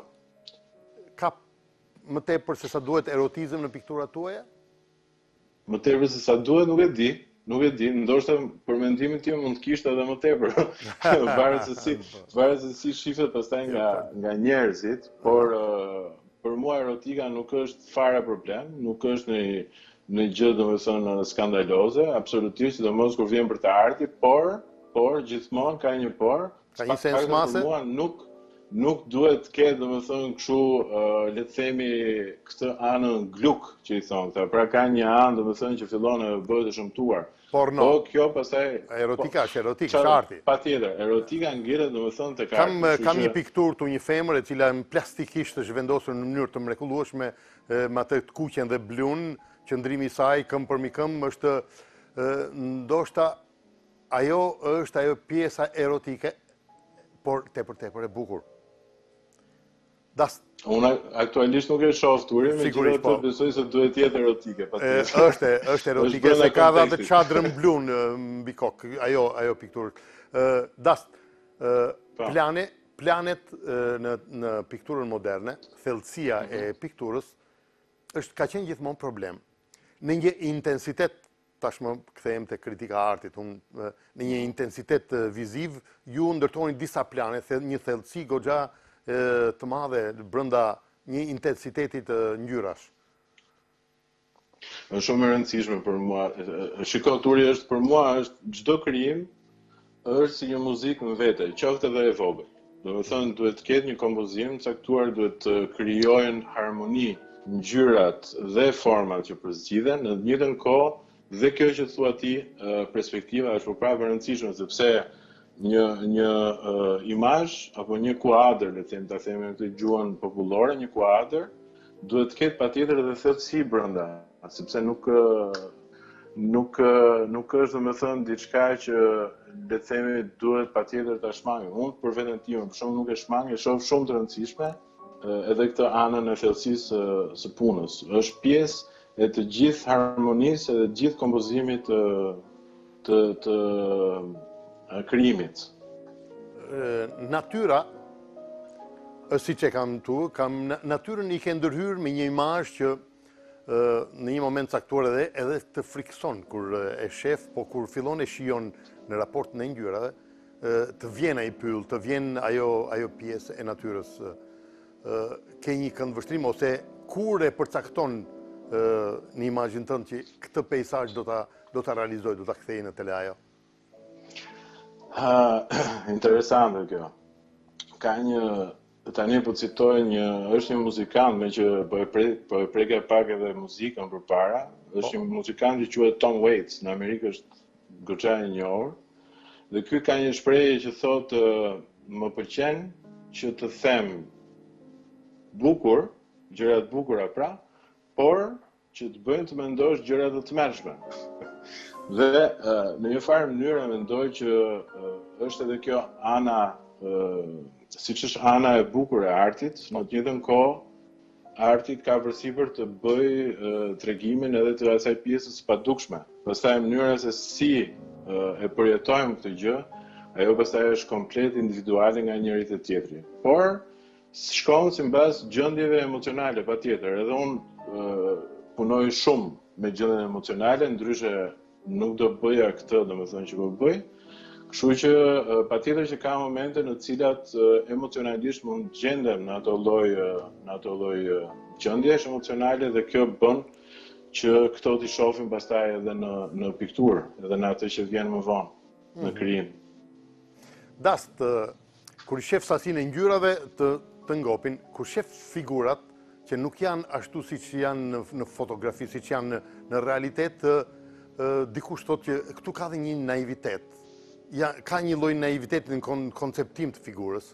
ka më tepër se sa duhet erotizëm në pikturat tuaja? Më tepër se sa duhet nuk e di, nuk e di, ndoshta për mendimin tim mund të kishte edhe më tepër. Varet se si, varet se si shifet pastaj nga nga njerëzit, por uh, për mua erotika nuk është fare problem, nuk është në në gjë domethënë skandaloze, absolutisht, sidomos kur vjen për të arti, por por gjithmonë ka një por, ka një sens mase. Për mua nuk nuk duhet të ketë domethënë kështu uh, le të themi këtë anën gluk që i thon këta. Pra ka një anë domethënë që fillon të bëhet e shëmtuar. Por no. Po kjo pastaj erotika është erotik, është arti. Patjetër, erotika ngjitet domethënë tek arti. Kam kam një pikturë të një femre e cila plastikisht është vendosur në mënyrë të mrekullueshme me atë të kuqen dhe blun, qëndrimi i saj këm për mi këm është ndoshta ajo është ajo pjesa erotike, por tepër tepër e bukur. Das... Unë aktualisht nuk e shoh turin, megjithatë po. Besoj se duhet të jetë erotike, patjetër. Është, është erotike, se ka edhe atë çadrën blun mbi kokë, ajo ajo pikturë. Das, plane, planet në në pikturën moderne, thellësia e pikturës është ka qenë gjithmonë problem. Në një intensitet, tashmë kthehem te kritika e artit, unë në një intensitet viziv, ju ndërtoni disa plane, një thellësi goxha të madhe brenda një intensiteti të ngjyrash. Është shumë e rëndësishme për mua. Shiko, turi është për mua është çdo krijim është si një muzikë në vete, qoftë edhe e vogël. Domethënë duhet të ketë një kompozim të caktuar, duhet të krijojnë harmoni ngjyrat dhe format që përzgjidhen, në të njëjtën kohë dhe kjo që thua ti, perspektiva është prapë e rëndësishme, sepse një një uh, imazh apo një kuadër, le të them, ta themi në këtë gjuhën popullore, një kuadër duhet të ketë patjetër edhe thellësi brenda, sepse nuk nuk nuk është domethënë diçka që le të themi duhet patjetër ta shmangë. Unë për veten time, për shkak nuk e shmang, e shoh shumë të rëndësishme edhe këtë anën e thellësisë së punës. Është pjesë e të gjithë harmonisë dhe të gjithë kompozimit të, të, të krijimit. Natyra, është si që kam tu, kam natyrën i ke ndërhyrë me një imazh që në një moment caktuar edhe edhe të frikson kur e shef, po kur fillon e shijon në raport në ngjyrave, të vjen ai pyll, të vjen ajo ajo pjesë e natyrës. Ke një këndvështrim ose kur e përcakton në imazhin tënd që këtë peizazh do ta do ta realizoj, do ta kthej në tele ajo? Interesante kjo. Ka një Tani po citoj një, është një muzikant me që po e prek, po e preka pak edhe muzikën përpara. Është një muzikant që quhet Tom Waits, në Amerikë është goxha e njohur. Dhe ky ka një shprehje që thotë më pëlqen që të them bukur, gjëra të bukura pra, por që të bëjnë të mendosh gjëra të tmerrshme. Dhe në një farë mënyrë mendoj që është edhe kjo ana siç është ana e bukur e artit, në të njëjtën kohë arti ka përsipër të bëj tregimin edhe të asaj pjesës së padukshme. Pastaj mënyra se si e përjetojmë këtë gjë, ajo pastaj është komplet individuale nga njëri te tjetri. Por shkon sipas gjendjeve emocionale patjetër. Edhe unë punoj shumë me gjendjen emocionale, ndryshe nuk do bëja këtë, domethënë që po bëj. Kështu që patjetër që ka momente në të cilat emocionalisht mund gjendem në ato lloj në ato lloj gjendjesh emocionale dhe kjo bën që këto t'i shohim pastaj edhe në në pikturë, edhe në atë që vjen më vonë në krijim. Dast, kur shef sasinë e ngjyrave të të ngopin, kur shef figurat që nuk janë ashtu siç janë në, në fotografi, siç janë në, në realitet, dikush thotë që këtu ka dhe një naivitet. Ja, ka një lloj naiviteti në kon, konceptim të figurës.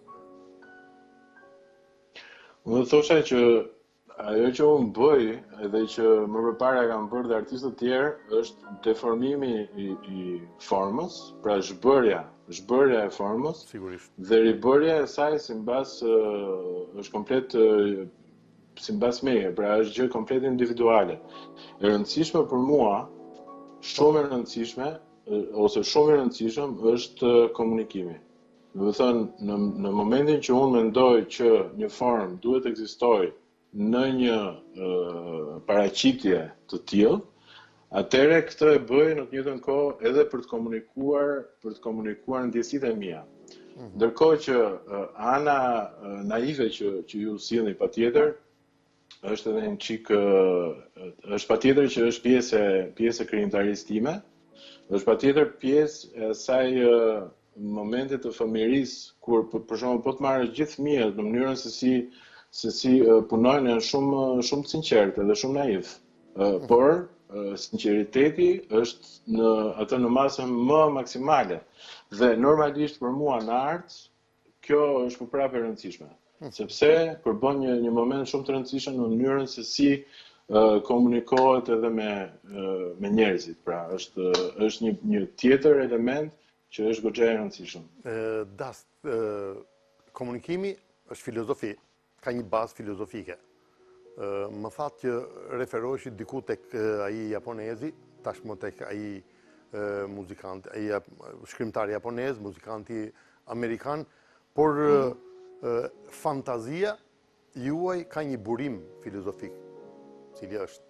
Unë thosha që ajo që unë bëj, edhe që më përpara kam bërë dhe artistë të tjerë, është deformimi i, i formës, pra zhbërja, zhbërja e formës, sigurisht. Dhe ribërja e saj simbas uh, është komplet uh, simbas meje, pra është gjë komplet individuale. E rëndësishme për mua, shumë e rëndësishme, ose shumë i rëndësishëm është komunikimi. Do të thënë, në, në momentin që unë mendoj që një formë duhet të ekzistojë në një uh, paraqitje të tillë, atëherë këtë e bëj në të njëjtën kohë edhe për të komunikuar, për të komunikuar ndjesitë e mia. Mm-hmm. Ndërkohë që uh, ana uh, naive që që ju sillni patjetër është edhe një çik uh, është patjetër që është pjesë pjesë e krijimtarisë time. Është patjetër pjesë e asaj uh, momente të fëmijërisë kur për, për shembull po të marrësh gjithë fëmijët në mënyrën se si se si uh, punojnë janë shumë shumë të sinqertë dhe shumë naiv. Uh, por uh, sinqeriteti është në atë në masën më maksimale. Dhe normalisht për mua në art kjo është për prapë e rëndësishme. Sepse përbën një një moment shumë të rëndësishëm në mënyrën se si Uh, komunikohet edhe me uh, me njerëzit, pra është është një një tjetër element që është goxha e rëndësishëm. Uh, Dast, uh, komunikimi është filozofi, ka një bazë filozofike. Uh, më thatë që referoheshi diku tek uh, ai japonezi, tashmë tek ai uh, muzikant, ai shkrimtari japonez, muzikanti amerikan, por uh, uh, fantazia juaj ka një burim filozofik. Cili është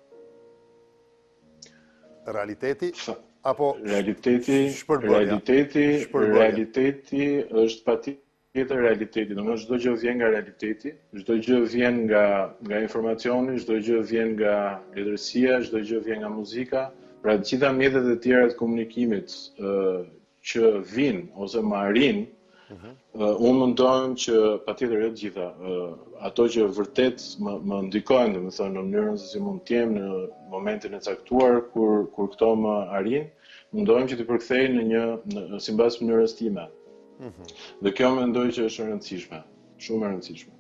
realiteti apo realiteti shpërbërja? Realiteti, realiteti është patjetër realiteti. Domethënë çdo gjë vjen nga realiteti, çdo gjë vjen nga nga informacioni, çdo gjë vjen nga letërsia, çdo gjë vjen nga muzika. Pra të gjitha mjetet e tjera të komunikimit uh, që vijnë ose më arrin, uh-huh. uh, unë mendoj që patjetër jo të gjitha, uh, ato që vërtet më, më ndikojnë, domethënë në mënyrën se si mund të jem në momentin e caktuar kur kur këto më arrin, mundohem që të përkthej në një në, sipas mënyrës time. Mm-hmm. Dhe kjo mendoj që është e rëndësishme, shumë e rëndësishme.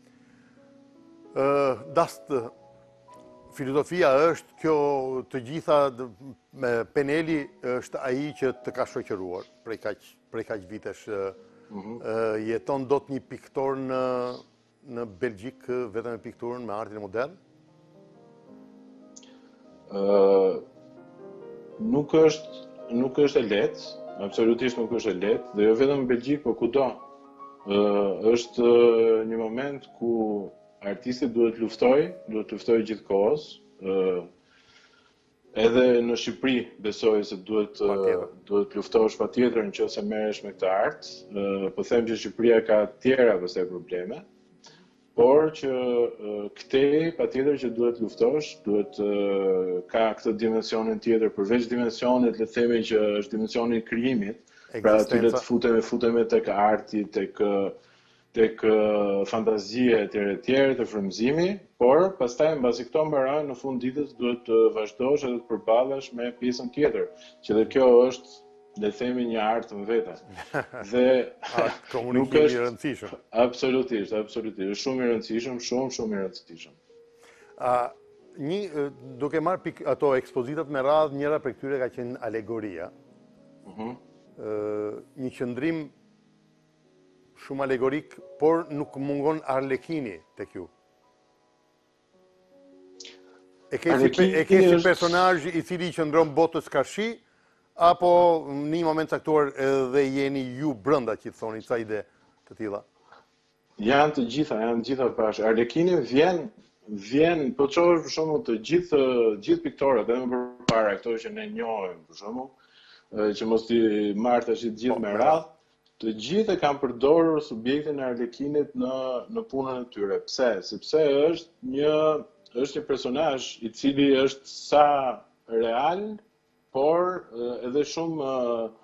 Uh, dast, filozofia është kjo të gjitha, me Peneli është ai që të ka shoqëruar prej kaq prej kaq vitesh. Mm-hmm. uh, jeton dot një piktor në në Belgjik vetëm me pikturën, me artin modern? uh, nuk është nuk është e lehtë, absolutisht nuk është e lehtë, dhe jo vetëm në Belgjik, por kudo. Uh, është uh, një moment ku artisti duhet luftoj, duhet luftoj gjithkohës. Uh, edhe në Shqipëri besoj se duhet uh, duhet luftosh patjetër nëse merresh me këtë art. Uh, po them që Shqipëria ka të tjera pastaj probleme. Por që uh, këtej patjetër që duhet luftosh, duhet uh, ka këtë dimensionin tjetër, përveç dimensionit, le të themi që është dimensioni i krijimit, pra aty le të futemi futemi tek arti, tek tek uh, fantazia etj etj të frymëzimi, por pastaj mbasi këto mbarojnë në fund ditës duhet të vazhdosh edhe të përballesh me pjesën tjetër, që dhe kjo është, le të themi, një art në vete. Dhe nuk është i rëndësishëm. Absolutisht, absolutisht, është shumë i rëndësishëm, shumë shumë i rëndësishëm. A, një, duke marrë pik, ato ekspozitat me radhë, njëra për këtyre ka qenë alegoria. Uh-huh. Uh, një qëndrim shumë alegorik, por nuk mungon Arlekini tek ju. E ke si, e ke si personazh i cili qëndron botës karshi, apo në një moment caktuar edhe jeni ju brenda që thoni ca ide të tilla? Janë të gjitha, janë të gjitha bashkë. Arlekini vjen vjen, po çosh për shembull të gjithë gjithë piktorët, edhe më përpara këto që ne njohim, për shembull, që mos i marr tash të gjithë me radhë, të gjithë e kanë përdorur subjektin e Arlekinit në në punën e tyre. Pse? Sepse është një është një personazh i cili është sa real, por edhe shumë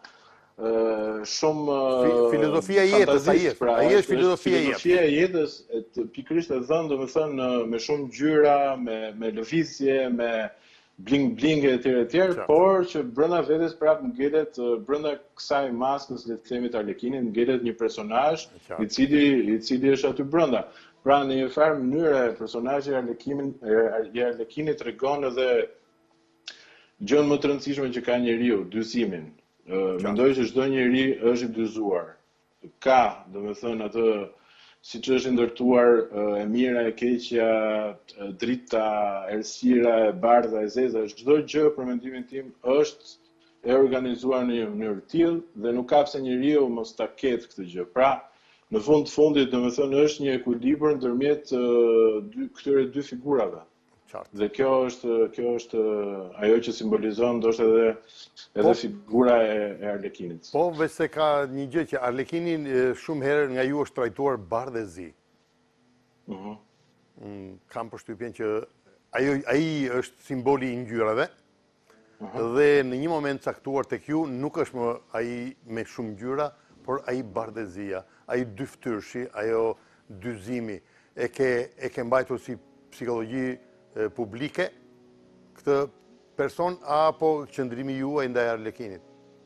shumë filozofia e jetës, ai është. Ai është filozofia e jetës. Filozofia e jetës, pikërisht e dhënë, domethënë me shumë ngjyra, me me lëvizje, me bling bling e tjerë e tjerë, por që brenda vetes prapë ngjelet, brenda kësaj maskës, le të themi, të Arlekinit, ngjelet një personazh i cili i cili është aty brenda. Pra në një farë mënyrë personazhi i Arlekinit i Arlekinit tregon edhe gjën më të rëndësishme që ka njeriu, dyzimin. Mendoj se çdo njeri është i dyzuar. Ka, domethënë, atë siç është ndërtuar e mira, e keqja, drita, errësira, e bardha, e zeza, çdo gjë për mendimin tim është e organizuar në një mënyrë të tillë dhe nuk ka pse njeriu mos ta ketë këtë gjë. Pra, në fund të fundit, domethënë, është një ekuilibër ndërmjet dy këtyre dy figurave. Qartë. Dhe kjo është kjo është ajo që simbolizon ndoshta edhe edhe figura e, e Arlekinit. Po, veç se ka një gjë që Arlekini shumë herë nga ju është trajtuar bardhë e zi. Uh-huh. Mm, kam përshtypjen që ajo ai është simboli i ngjyrave. Uh-huh. Dhe në një moment caktuar tek ju nuk është më ai me shumë ngjyra, por ai bardhëzia, ai dyftyrshi, ajo dyzimi e ke e ke mbajtur si psikologji publike këtë person apo qëndrimi juaj ndaj Arlekinit?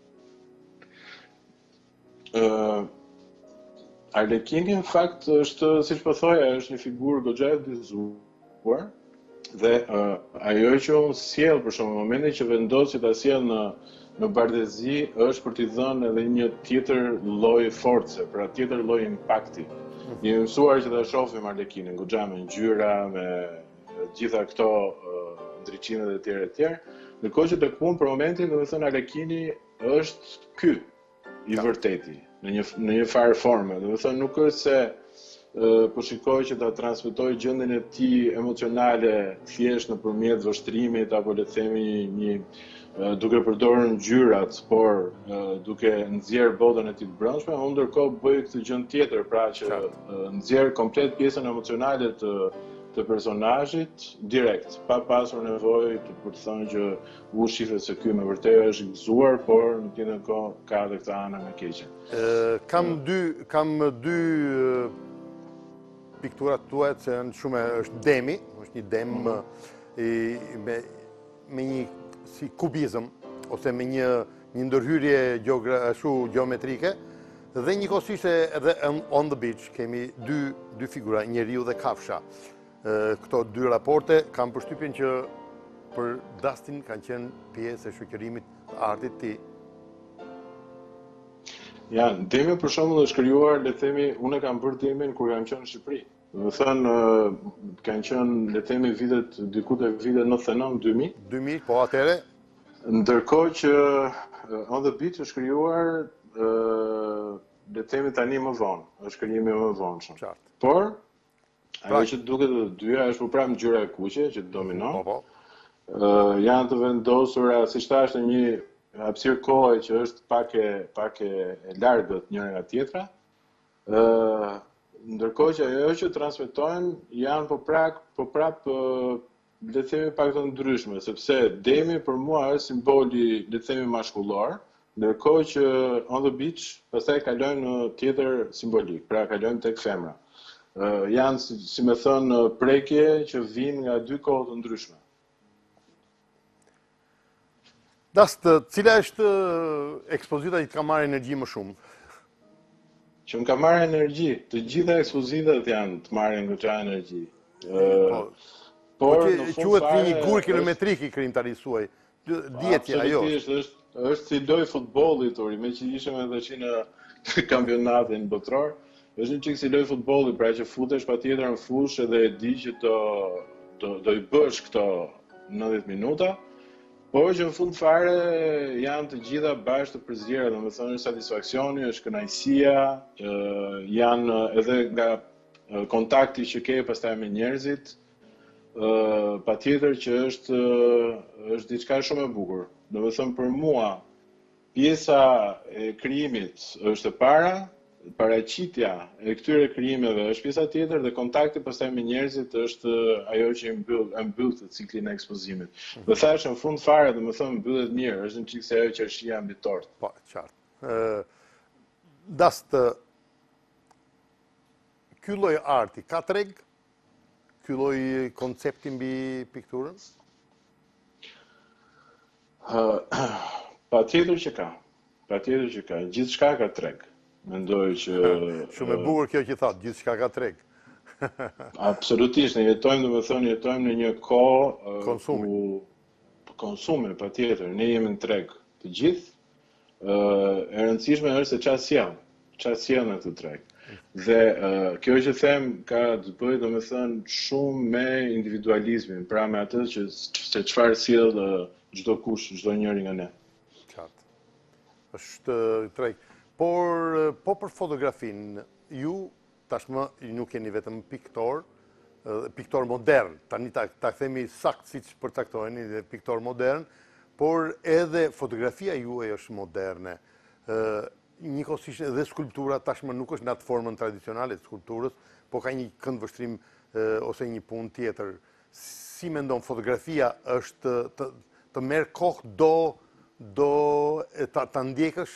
Uh, Arlekini në fakt është, siç po thoja, është një figurë goxha e dyzuar dhe uh, ajo që unë sjell për shkak momentin që vendos që ta sjell në në bardhëzi është për t'i dhënë edhe një tjetër lloj force, pra tjetër lloj impakti. Jemi mësuar që ta shohim Arlekinin goxha me ngjyra, me gjitha këto uh, ndriçime dhe tjerë e tjerë, ndërkohë që tek unë për momentin, domethënë, Arlekini është ky i vërteti në një në një farë forme. Domethënë nuk është se uh, po shikoj që ta transmetoj gjendjen e tij emocionale thjesht nëpërmjet vështrimit apo le të themi një uh, duke përdorur ngjyrat, por uh, duke nxjerr botën e tij të brendshme, unë ndërkohë bëj këtë gjë tjetër, pra që uh, nxjerr komplet pjesën emocionale të të personazhit direkt, pa pasur nevojë të për të thënë që u shifet se ky me vërtet është i gëzuar, por në tjetër kohë ka edhe këtë anën e keqe. Kam dy kam dy pikturat tuaja që janë shumë, është demi, është një dem i, me me një si kubizëm ose me një një ndërhyrje ashtu gjeometrike. Dhe njëkohësisht edhe on the beach kemi dy dy figura, njeriu dhe kafsha. Këto dy raporte kam përshtypjen që për Dustin kanë qenë pjesë e shoqërimit të artit ti. Ja, demi për shembull është krijuar, le të themi, unë kam bërë demin kur jam qenë në Shqipëri. Do të thënë, kanë qenë, le të themi, vitet diku te vitet nëntëdhjetë e nëntë dy mijë. dy mijë, po atëre. Ndërkohë që uh, On the Beach është krijuar uh, le të themi tani më vonë, është krijimi më vonshëm. Qartë. Por Pra- ajo që duket të dyja është për prapë ngjyra e kuqe që dominon. Po, po. Uh, janë të vendosura, siç thash, në një hapësirë kohe që është pak e pak e, e largët njëra nga tjetra. Uh, ndërkohë që ajo që transmetojnë janë po prap po prap uh, le të themi pak të ndryshme, sepse demi për mua është simboli, le të themi, maskullor, ndërkohë që On the Beach pastaj kalojnë në tjetër simbolik, pra kalojnë tek femra. Uh, janë, si, si me thënë, prekje që vijnë nga dy kohë të ndryshme. Dast, cila është ekspozita që të ka marrë energji më shumë? Që më ka marrë energji, të gjitha ekspozitat janë të marrin goxha energji. Uh, Po por që në fund quhet fare një gur është- kilometrik i krijimtarisë suaj. Dieti ajo. Absolutisht, është është si lojë futbolli tori, me që ishim edhe tash në kampionatin botror. Është një çik si lojë futbolli, pra që futesh patjetër në fushë dhe e di që do do do i bësh këto nëntëdhjetë minuta, por që në fund fare janë të gjitha bashkë të përzierë, domethënë është satisfaksioni, është kënaqësia, ë, janë edhe nga ë, kontakti që ke pastaj me njerëzit. Uh, pa tjetër që është, uh, është diçka shumë e bukur. Do të thëmë për mua, pjesa e krijimit është e para, paraqitja e këtyre krijimeve është pjesa tjetër dhe kontakti pastaj me njerëzit është ajo që i mbyll, e mbyll të ciklin e ekspozimit. Do thash në fund fare, do të thëmë mbyllet mirë, është një çik se ajo qershia mbi tort. Po, qartë. Ë, Dast, ky lloj arti ka treg? Ky lloj koncepti mbi pikturën? Uh, pa tjetër që ka. Pa tjetër që ka. Gjithçka ka treg. Mendoj që... Shumë e bukur kjo që thotë, gjithçka ka treg. Absolutisht, ne jetojmë, domethënë, jetojmë në një kohë uh, Konsumi. ku konsume, patjetër, ne jemi në treg të gjithë. Uh, e rëndësishme është se çfarë sjell, çfarë sjell në këtë treg. Dhe uh, kjo që them ka të bëjë domethënë shumë me individualizmin, pra me atë që se çfarë sjell uh, çdo kush, çdo njeri nga ne. Qartë. Është treg. Por po për fotografinë, ju tashmë nuk jeni vetëm piktor, piktor modern, tani ta, ta themi sakt siç përcaktojeni, dhe piktor modern, por edhe fotografia juaj është moderne. Njëkohësisht edhe skulptura tashmë nuk është në atë formën tradicionale të skulpturës, po ka një këndvështrim ose një punë tjetër. Si mendon, fotografia është të, të merr kohë do do ta, ta ndjekësh?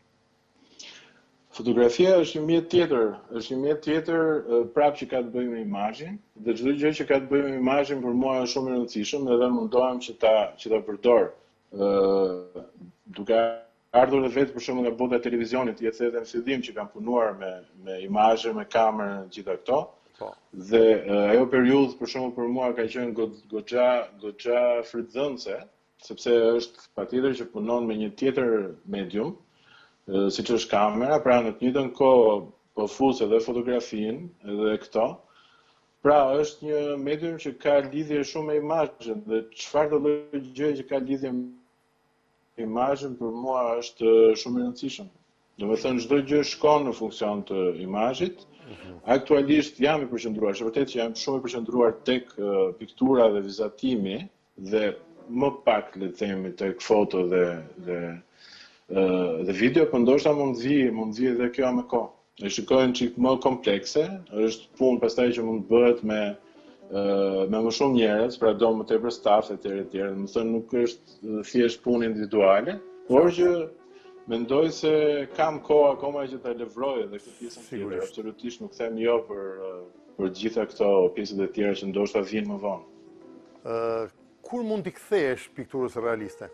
Fotografia është një mjet tjetër, është një mjet tjetër prapë që ka të bëjë me imazhin, dhe çdo gjë që ka të bëjë me imazhin për mua është shumë e rëndësishme dhe mundohem që ta që ta përdor. Ë, duke ardhur edhe vetë për shembull nga bota e televizionit, jetë edhe në fillim që kam punuar me me imazhe, me kamerën, gjitha këto. Po. Dhe uh, ajo periudhë për shembull për mua ka qenë goxha goxha frydhënëse, sepse është patjetër që punon me një tjetër medium, uh, siç është kamera, pra në të njëjtën kohë po fus edhe fotografinë, edhe këto. Pra është një medium që ka lidhje shumë me imazhin dhe çfarë do lloj gjë që ka lidhje me imazhin për mua është shumë e rëndësishme. Domethënë çdo gjë shkon në funksion të imazhit. Aktualisht jam i përqendruar, është vërtet që jam shumë i përqendruar tek uh, piktura dhe vizatimi dhe më pak le të themi tek foto dhe dhe uh, dhe video, por ndoshta mund vi, mund vi edhe kjo me kohë. E shikoj një çik më komplekse, është punë pastaj që mund të bëhet me uh, me më shumë njerëz, pra do më tepër staf etj etj. Domethënë nuk është thjesht punë individuale, por që mendoj se kam kohë akoma që ta levroj edhe këtë pjesën tjetër. Absolutisht nuk them jo për për gjitha këto pjesët e tjera që ndoshta vijnë më vonë. Uh, kur mund t'i kthesh pikturës realiste?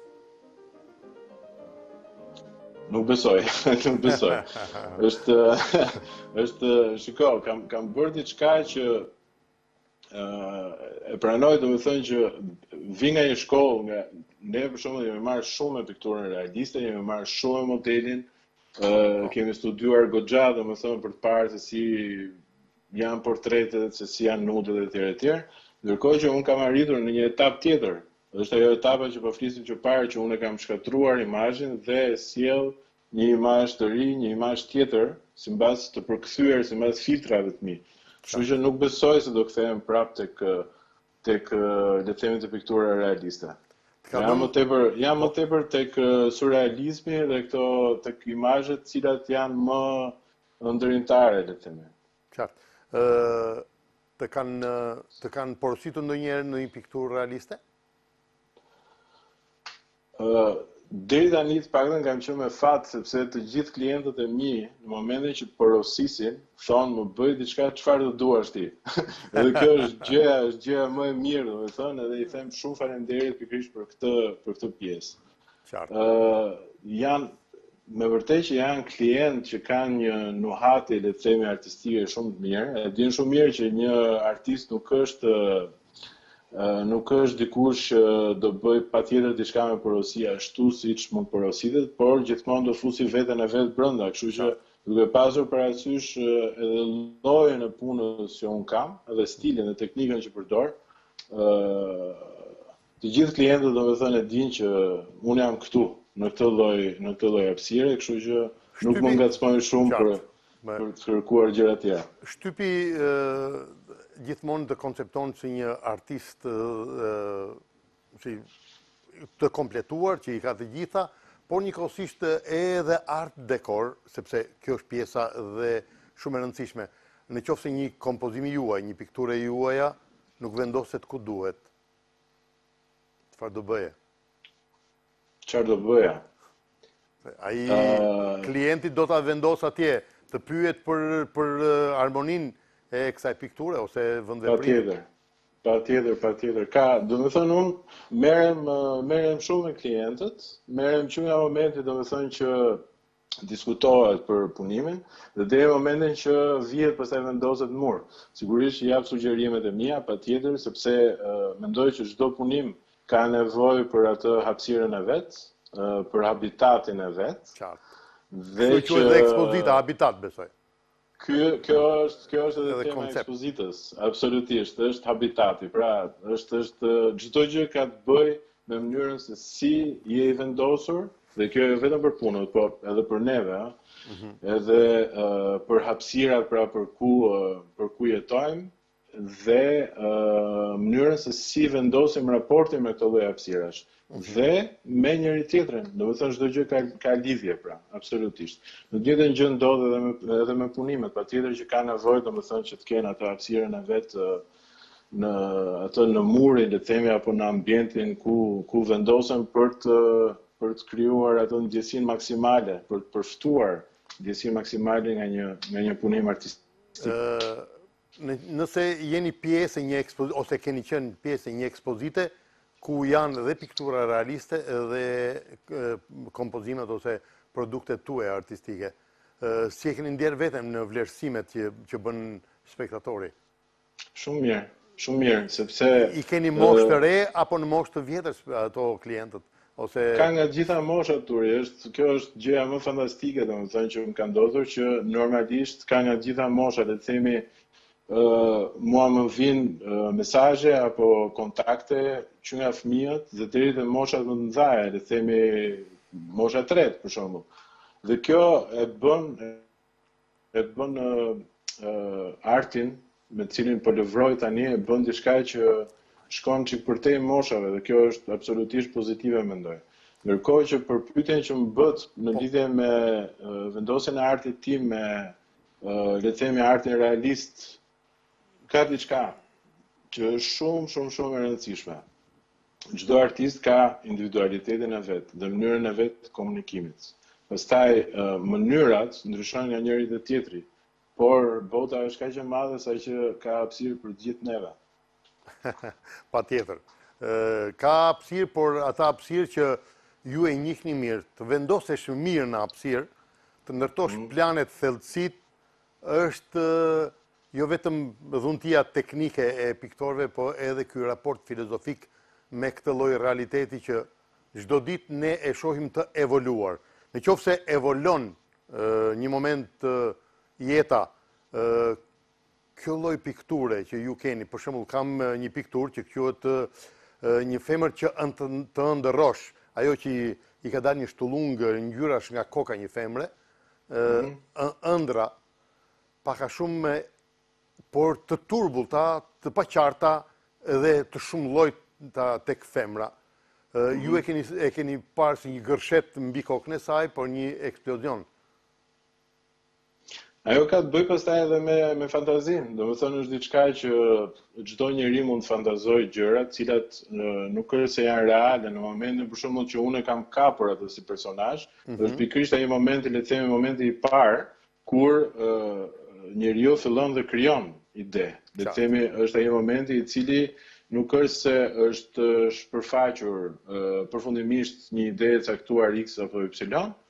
Nuk besoj, nuk besoj. është është shiko, kam kam bërë diçka që uh, e pranoj, domethënë që vi nga një shkollë, nga ne për shembull jemi marrë shumë me pikturën realiste, jemi marrë shumë me modelin, uh, kemi studiuar goxha, domethënë për të parë se si janë portretet, se si janë nudet e tjerë e tjerë, ndërkohë që unë kam arritur në një etapë tjetër. Është ajo etapa që po flisim që parë që unë kam shkatruar imazhin dhe sjell një imazh të ri, një imazh tjetër, sipas të përkthyer sipas filtrave të mi. Kështu që nuk besoj se do kthehem prapë tek tek le të themi të piktura realiste. Jam më tepër, jam më tepër tek surrealizmi dhe këto tek imazhet të cilat janë më ndërimtare, le të themi. Qartë. Ë të kanë të kanë porositur ndonjëherë në një pikturë realiste? Ë deri tani të paktën kam qenë me fat sepse të gjithë klientët e mi në momentin që porosisin thonë më bëj diçka çfarë do duash ti. Edhe kjo është gjëja, është gjëja më e mirë, domethënë, edhe i them shumë faleminderit pikërisht për këtë për këtë pjesë. Qartë. Ë janë me vërtet që janë klientë që kanë një nuhati, le të themi, artistike shumë të mirë. E din shumë mirë që një artist nuk është nuk është dikush që do bëj patjetër diçka me porosi ashtu siç mund porositet, por gjithmonë do fusi veten e vet brenda, kështu që duke pasur parasysh edhe llojin e punës që un kam, edhe stilin dhe teknikën që përdor, ë të gjithë klientët domethënë e dinë që un jam këtu në këtë lloj në këtë lloj hapësire, kështu që nuk mund ngacmoj shumë për për të kërkuar gjëra të tjera. Shtypi gjithmonë të koncepton si një artist si të kompletuar, që i ka të gjitha, por njëkohësisht edhe art dekor, sepse kjo është pjesa dhe shumë e rëndësishme. Në qoftë se një kompozimi juaj, një pikturë juaja nuk vendoset ku duhet, çfarë do bëje? Çfarë do bëja? Ai uh... klienti do ta vendos atje, të pyet për për harmoninë e kësaj pikture ose vendveprimi. Patjetër. Patjetër, patjetër. Ka, domethënë unë merrem merrem shumë me klientët, merrem që nga momenti domethënë që diskutohet për punimin dhe deri në momentin që vihet pastaj vendoset në mur. Sigurisht që jap sugjerimet e mia, patjetër, sepse uh, mendoj që çdo punim ka nevojë për atë hapësirën e vet, uh, për habitatin e vet. Qartë. Dhe që edhe ekspozita, habitat, besoj. Kjo, kjo është, kjo është edhe tema e ekspozitës, absolutisht, është habitati, pra është, është çdo gjë ka të bëjë me mënyrën se si je i vendosur, dhe kjo jo vetëm për punët, por edhe për neve, ëh, mm-hmm. edhe uh, për hapësirat, pra për ku uh, për ku jetojmë, dhe uh, mënyrën se si vendosim raportin me këto lloj hapësirash. Dhe me njëri tjetrin, do të thënë çdo gjë ka ka lidhje pra, absolutisht. Në të njëjtën gjë ndodh edhe me edhe me punimet, patjetër që ka nevojë domethënë që të kenë atë hapësirën e vet në atë në murin, le të themi, apo në ambientin ku ku vendosen për të për të krijuar atë ndjesinë maksimale, për të përftuar ndjesinë maksimale nga një nga një punim artistik. Ë, nëse jeni pjesë e një ekspozite ose keni qenë pjesë e një ekspozite ku janë dhe piktura realiste dhe kompozimet ose produktet tuaja artistike. Si e keni ndjerë veten në vlerësimet që, që bën spektatori? Shumë mirë, shumë mirë, sepse... I keni moshë të re apo në moshë të vjetër ato klientët? Ose... Ka nga gjitha moshat, Turi, është, kjo është gjëja më fantastike, domethënë që më ka ndodhur, që normalisht ka nga gjitha moshat, le të themi, Uh, mua më vinë uh, mesazhe apo kontakte që nga fëmijët dhe deri te moshat më të mëdha, le të themi mosha e tretë për shembull. Dhe kjo e bën e bën uh, uh, artin me të cilin po lëvroj tani, e bën diçka që shkon çik përtej moshave dhe kjo është absolutisht pozitive mendoj. Ndërkohë që për pyetjen që më bët në lidhje me uh, vendosjen e artit tim me uh, le të themi artin realist, ka diçka që është shumë, shumë, shumë e rëndësishme. Çdo artist ka individualitetin e vet dhe mënyrën e vet të komunikimit. Pastaj mënyrat ndryshojnë nga njëri te tjetri, por bota është kaq e madhe sa që ka hapësirë për të gjithë neve. Patjetër. Ka hapësirë, por ata hapësirë që ju e njihni mirë, të vendosesh mirë në hapësirë, të ndërtosh mm. planet, thellësit, është jo vetëm dhuntia teknike e piktorëve, po edhe ky raport filozofik me këtë lloj realiteti që çdo ditë ne e shohim të evoluar. Në qoftë se evolon një moment jeta, kjo lloj pikture që ju keni, për shembull kam një pikturë që quhet një femër që të ëndër rosh, ajo që i, i ka dalë një shtullung ngjyrash nga koka një femre, ëndra, paka shumë, por të turbullta, të paqarta dhe të shumë llojta tek femra. Ju e keni, e keni parë si një gërshet mbi kokën e saj, por një eksplozion. Ajo ka të bëj pastaj edhe me, me fantazin, do më thënë është diçka që çdo njeri mund të fantazoj gjëra, cilat nuk është se janë reale në momentin për shembull që unë kam kapur atë si personazh, mm -hmm. është pikërisht ai momenti, le të themi momenti i parë kur uh, njeriu fillon dhe krijon ide. Le të themi është ai momenti i cili nuk është se është shpërfaqur uh, përfundimisht një ide e caktuar X apo Y,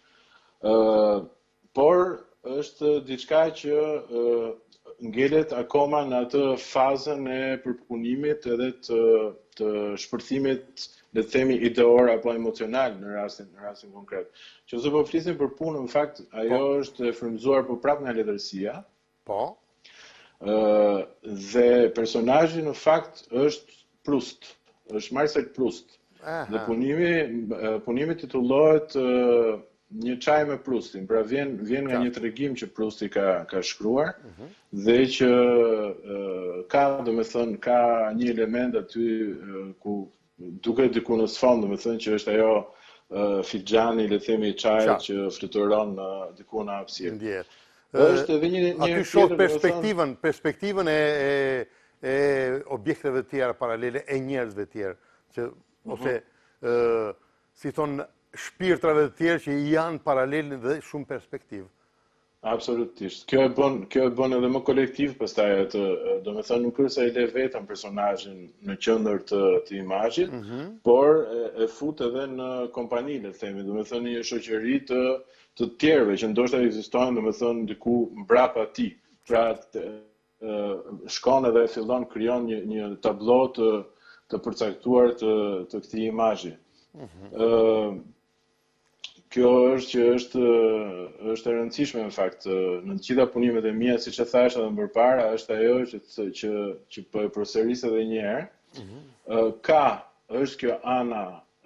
uh, por është diçka që uh, ngelet akoma në atë fazën e përpunimit edhe të, të shpërthimit, le të themi, ideor apo emocional në rastin, në rastin konkret. Që ose po flisim për punë, në fakt, ajo po. është e frymzuar për prap nga letërsia. Po. Uh, dhe personazhi në fakt është Proust, është Marcel Proust. Aha. Dhe punimi, punimi titullohet uh, Një çaj me Proustin, pra vjen, vjen nga një tregim që Prousti ka, ka shkruar, uh -huh. dhe që uh, ka, do me thënë, ka një element aty uh, ku duket diku në sfond, do me thënë që është ajo uh, fixhani, le themi, çajit që fluturon uh, diku në hapësirë. Ndjer. Është edhe një, një aty shoh perspektivën, perspektivën e, e, e objekteve të tjera paralele, e njerëzve të tjerë, që ose uh -huh. uh, si thonë shpirtrave të tjerë që janë paralel dhe shumë perspektiv. Absolutisht. Kjo e bën, kjo e bën edhe më kolektiv pastaj atë, do të thënë nuk është se e le vetëm personazhin në qendër të, të imazhit, mm -hmm. por e, e fut edhe në kompani, le të themi, do të thënë një shoqëri të të tjerëve që ndoshta ekzistojnë, do të thënë diku mbrapa tij. Pra të, e, shkon edhe fillon krijon një një tablo të të përcaktuar të të këtij imazhi. Mm -hmm. Ë Kjo është që është, është e rëndësishme në fakt, në të gjitha punimet e mia, siç e thash edhe më parë, është ajo që që që po e përsëris edhe një herë. Mm -hmm. Ka, është kjo ana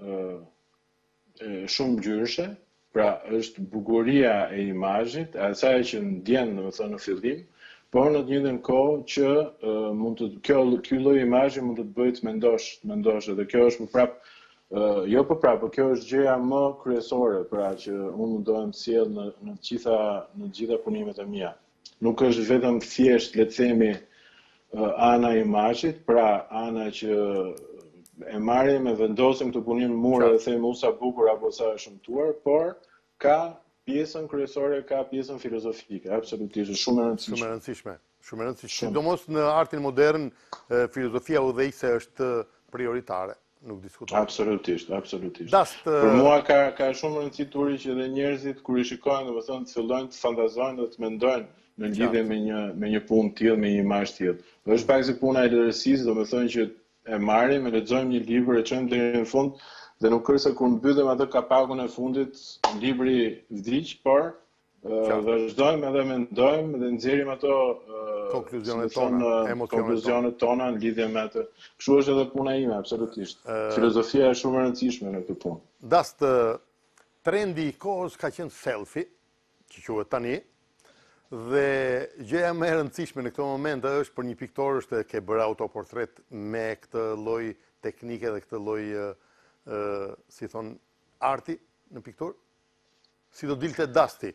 e, shumë ngjyrshe, pra është bukuria e imazhit, asaj që ndjen, domethënë në fillim, por në të njëjtën kohë që mund të kjo ky lloj imazhi mund të të bëjë të mendosh, të mendosh, dhe kjo është më prapë Uh, jo për prapë, kjo është gjëja më kryesore, pra që unë mundohem të sjell në në të gjitha në të gjitha punimet e mia. Nuk është vetëm thjesht, le të themi, uh, ana e imazhit, pra ana që e marrim e vendosim këtë punim në mur dhe themi u sa bukur apo sa e shëmtuar, por ka pjesën kryesore, ka pjesën filozofike, absolutisht, shumë e rëndësishme. Shumë e rëndësishme. Shumë e rëndësishme. Sidomos në artin modern, filozofia udhëheqëse është prioritare. Nuk diskutojmë. Absolutisht, absolutisht. Dast, Për mua ka ka shumë rëndësi turi që edhe njerëzit kur i shikojnë, domethënë të fillojnë të fantazojnë dhe të mendojnë në lidhje me një me një punë të tillë, me një imazh të tillë. Është pak si puna e letërsisë, domethënë që e marrim, e lexojmë një libër, e çojmë deri në fund dhe nuk është se kur mbyllim atë kapakun e fundit, libri vdiq, por vazhdojmë edhe mendojmë dhe nxjerrim ato konkluzionet tona, konkluzionet tona në lidhje me atë. Kështu është edhe puna ime, absolutisht. Filozofia është shumë e rëndësishme në këtë punë. Dast, trendi i kohës ka qenë selfie, që quhet tani, dhe gjëja më e rëndësishme në këtë moment është për një piktor është ke bërë autoportret me këtë lloj teknike dhe këtë lloj, si thon, arti në piktur. Si do dilte Dasti?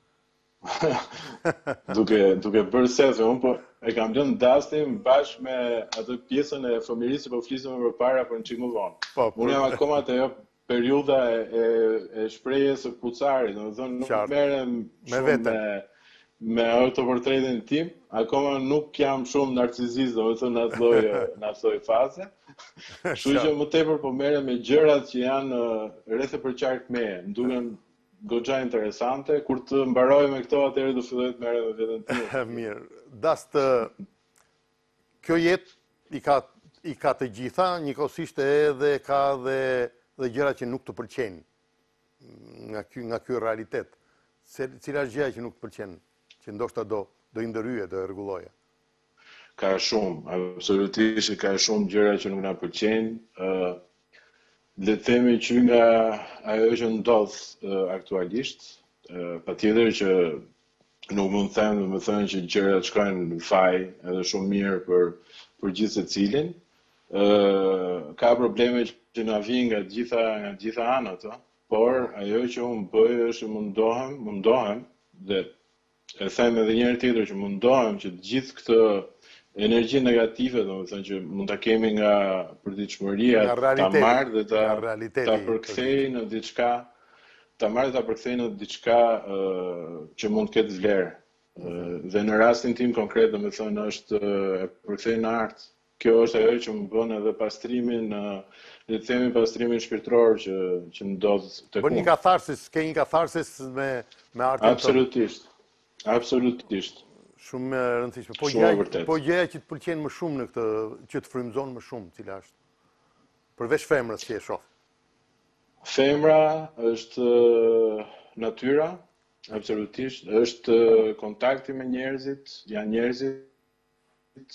duke duke bërë selfie, unë po e kam lënë Dustin bashkë me atë pjesën e fëmirisë po flisëm më parë për një çik më vonë. Po, unë jam akoma te ajo periudha e, e, e shprehjes së Kucarit, domethënë nuk merrem me veten me, me autoportretin tim, akoma nuk jam shumë narcisist, domethënë në atë lloj në atë lloj faze. Kështu që më tepër po merrem me gjërat që janë rreth e përqark meje, më duken goxha interesante, kur të mbaroj me këto atëherë do filloj të merrem me veten time. Mirë. Dast, kjo jetë i ka i ka të gjitha, njëkohësisht edhe ka dhe dhe gjëra që nuk të pëlqejnë nga ky nga ky realitet. Cila është gjëja që nuk të pëlqen, që ndoshta do do i ndërhyje, do e rregulloje? ka shumë, absolutisht ka shumë gjëra që nuk na pëlqejnë. Uh, Le të themi që nga ajo që ndodh uh, aktualisht, uh, patjetër që nuk mund të them, do të thënë që gjërat shkojnë në faj edhe shumë mirë për për gjithë secilin. Uh, ka probleme që na vijnë nga gjitha nga gjitha anët, ë, por ajo që unë bëj është mundohem, mundohem dhe e them edhe një herë tjetër që mundohem që të gjithë këtë energji negative, domethënë që mund ta kemi nga përditshmëria, ta marr dhe ta ta përkthej në diçka, ta marr dhe ta përkthej në diçka uh, që mund të ketë vlerë. Uh, dhe në rastin tim konkret, domethënë është e përkthej në art. Kjo është ajo që më bën edhe pastrimin, uh, le të themi pastrimin shpirtëror që që ndodh tek unë. Bën një katharsis, ke një katharsis me me artin. Absolutisht. Absolutisht. Shumë e rëndësishme. Po gjëja po gjëja që të pëlqen më shumë në këtë, që të frymëzon më shumë, cila është? Përveç femrës që e shoh. Femra është natyra, absolutisht, është kontakti me njerëzit, janë njerëzit,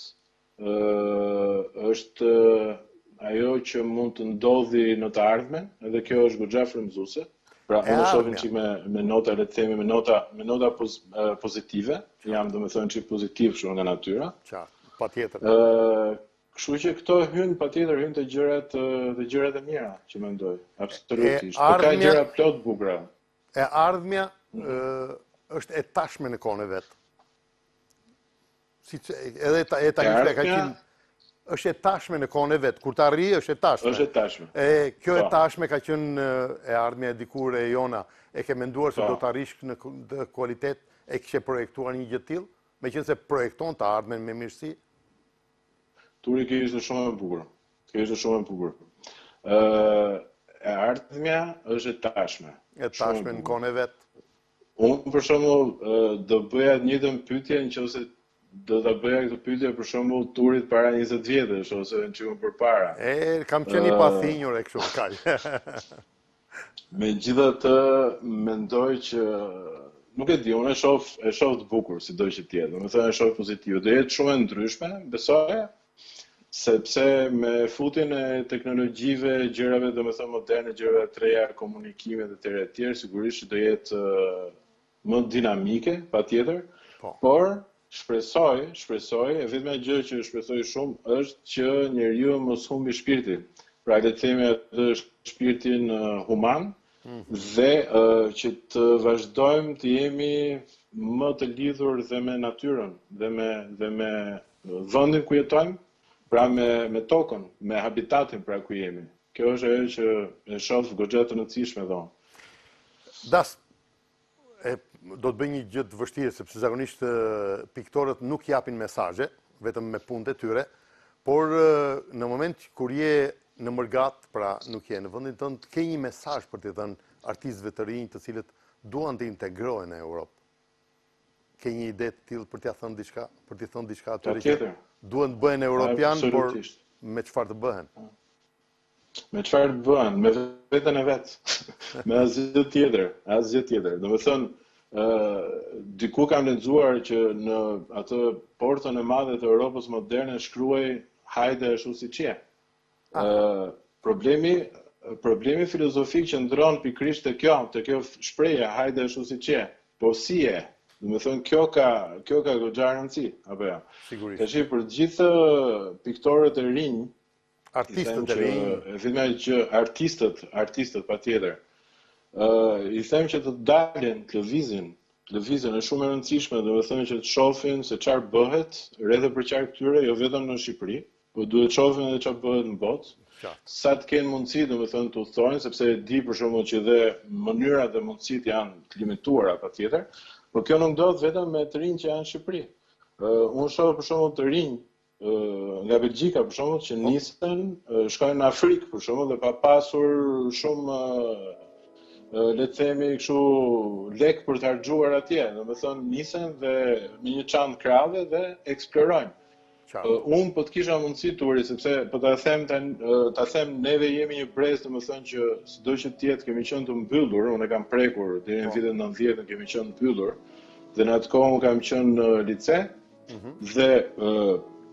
është ajo që mund të ndodhi në të ardhmen, edhe kjo është goxha frymëzuese. Pra, unë shohim çik me me nota, le të themi me nota me nota poz, uh, pozitive, jam domethënë çik pozitiv shumë nga natyra. Qartë, patjetër. Ë, kështu që këto hyn patjetër hyn të gjërat të gjërat e mira që mendoj. Absolutisht. Po ka gjëra plot bukura. E ardhmja ë është e tashme në kohën e vet. Siç edhe ta e tani ka qenë është e tashme në kohën e vet. Kur të arri është e tashme. Është e tashme. E kjo e tashme ka qenë e ardhmja e dikur e jona. E ke menduar se do të arrish në të kualitet, e kishe projektuar një gjë të tillë, meqense projekton të ardhmen me mirësi? Turi ke ishte shumë e bukur. Ke ishte shumë e bukur. Ë, e ardhmja është e tashme. E tashme në kohën e vet. Unë për shembull do bëja të njëjtën pyetje nëse do ta bëja këtë pyetje për shembull turit para njëzet vjetësh ose në çiun përpara. E kam qenë i pathinjur e kështu kaq. Megjithatë mendoj që nuk e di, unë e shoh e shoh të bukur sido që të jetë. Domethënë e shoh pozitiv. Do jetë shumë e ndryshme, besoj, sepse me futjen e teknologjive, gjërave domethënë moderne, gjërave të reja, komunikimit e tjera të tjerë, sigurisht do jetë më dinamike, patjetër. Por Shpresoj, shpresoj, e vetmja gjë që shpresoj shumë është që njeriu mos humbi shpirtin. Pra le të themi atë shpirtin uh, human mm-hmm. dhe uh, që të vazhdojmë të jemi më të lidhur dhe me natyrën dhe me dhe me vendin ku jetojmë, pra me me tokën, me habitatin pra ku jemi. Kjo është ajo që e shoh goxha të rëndësishme dhon. Das e do të bëj një gjë të vështirë, sepse zakonisht piktorët nuk japin mesazhe, vetëm me punët e tyre, por në moment kur je në Mërgat, pra nuk je në vendin tënd, ke një mesazh për t'i dhënë artistëve të rinj të cilët duan të integrohen në Europë. Ke një ide të tillë për t'ia thënë diçka, për t'i thënë diçka atyre që duan të bëhen europian, por me çfarë të bëhen? Me çfarë të bëhen? Me veten e vet. Me asgjë tjetër, asgjë tjetër. Domethënë Uh, diku kam lexuar që në atë portën e madhe të Europës moderne shkruaj hajde ashtu siç je. Uh, problemi problemi filozofik që ndron pikërisht te kjo, te kjo shprehje hajde ashtu siç je. Po si je? Domethënë kjo ka kjo ka goxha rëndësi, apo jo? Sigurisht. Tashi për të gjithë piktorët e rinj, artistët e rinj, vetëm që artistët, artistët patjetër. Uh, I them që të dalin, të lëvizin, të lëvizin është shumë e rëndësishme, do të thënë që të shohin se çfarë bëhet rreth e përqar këtyre, jo vetëm në Shqipëri, por duhet të shohin edhe çfarë bëhet në botë. Sa të kenë mundësi, do të thënë të udhtojnë, sepse e di për shembull që dhe mënyrat dhe mundësitë janë të limituara patjetër, por kjo nuk ndodh vetëm me të rinj që janë në Shqipëri. Uh, unë shoh për shembull të rinj uh, nga Belgjika për shembull që nisen, uh, shkojnë në Afrikë për shembull dhe pa pasur shumë uh, le të themi kështu lek për të harxuar atje, domethënë nisen dhe me një çantë krave dhe eksplorojnë. Uh, unë po të kisha mundësi turi, sepse po ta them tan, uh, ta them neve jemi një brez, domethënë që sido që të jetë kemi qenë të mbyllur, unë kam prekur deri në vitin nëntëdhjetë kemi qenë të mbyllur, dhe në atë kohë unë kam qenë në lice, mm-hmm. dhe uh,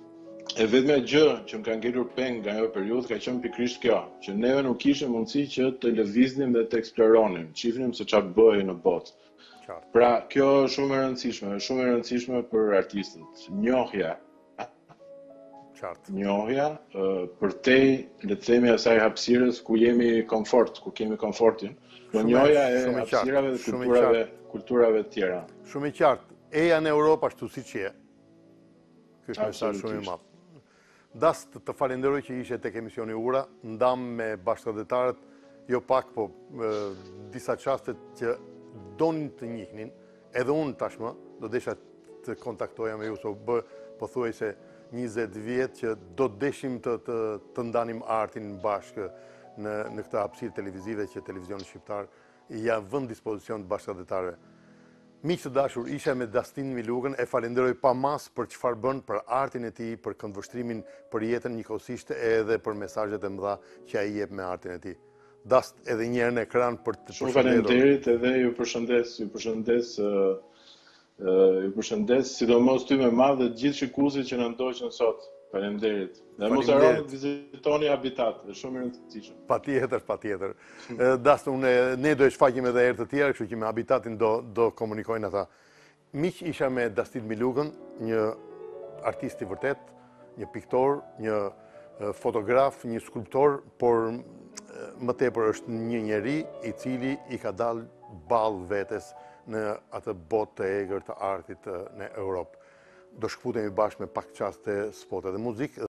E vetmja gjë që më ka ngelur peng nga ajo periudhë ka qenë pikërisht kjo, që neve nuk kishim mundësi që të lëviznim dhe të eksploronim, çifnim se çfarë bëhej në botë. Qartë. Pra, kjo është shumë e rëndësishme, është shumë e rëndësishme për artistët. Njohja, Qartë. njohja uh, për te, le të themi asaj hapësirës ku jemi komfort, ku kemi komfortin. Po njohja e hapësirave dhe kulturave, kulturave të tjera. Shumë i qartë. Eja në Europë ashtu siç je. Ky është mesazh shumë i madh. Das të falenderoj që ishe tek emisioni Ura, ndam me bashkëdhetarët, jo pak, po e, disa çaste që donin të njihnin, edhe unë tashmë do desha të kontaktoja me ju, so bë pothuajse njëzet vjet që do deshim të, të, të ndanim artin bashkë në, në këtë hapësirë televizive që televizioni shqiptar ja vën dispozicion të bashkëdhetarëve. Miq të dashur, isha me Dastin Milugën, e falenderoj pa mas për çfarë bën, për artin e tij, për këndvështrimin, për jetën njëkohësisht edhe për mesazhet e mëdha që ai jep me artin e tij. Dast edhe një herë në ekran për të Shumë faleminderit edhe ju përshëndes, ju përshëndes, uh, uh, ju përshëndes sidomos ty me madh dhe gjithë shikuesit që na ndoqën sot. Faleminderit. Dhe mos harroni të vizitoni Habitat, është shumë i rëndësishëm. Patjetër, patjetër. Dast, unë ne do e shfaqim edhe herë të tjera, kështu që me Habitatin do do komunikojnë ata. Miq, isha me Dastin Milugën, një artist i vërtet, një piktor, një fotograf, një skulptor, por më tepër është një njeri i cili i ka dalë ballë vetes në atë botë të egër të artit në Europë. Do shkputemi bashkë me pak çaste spote dhe muzikë.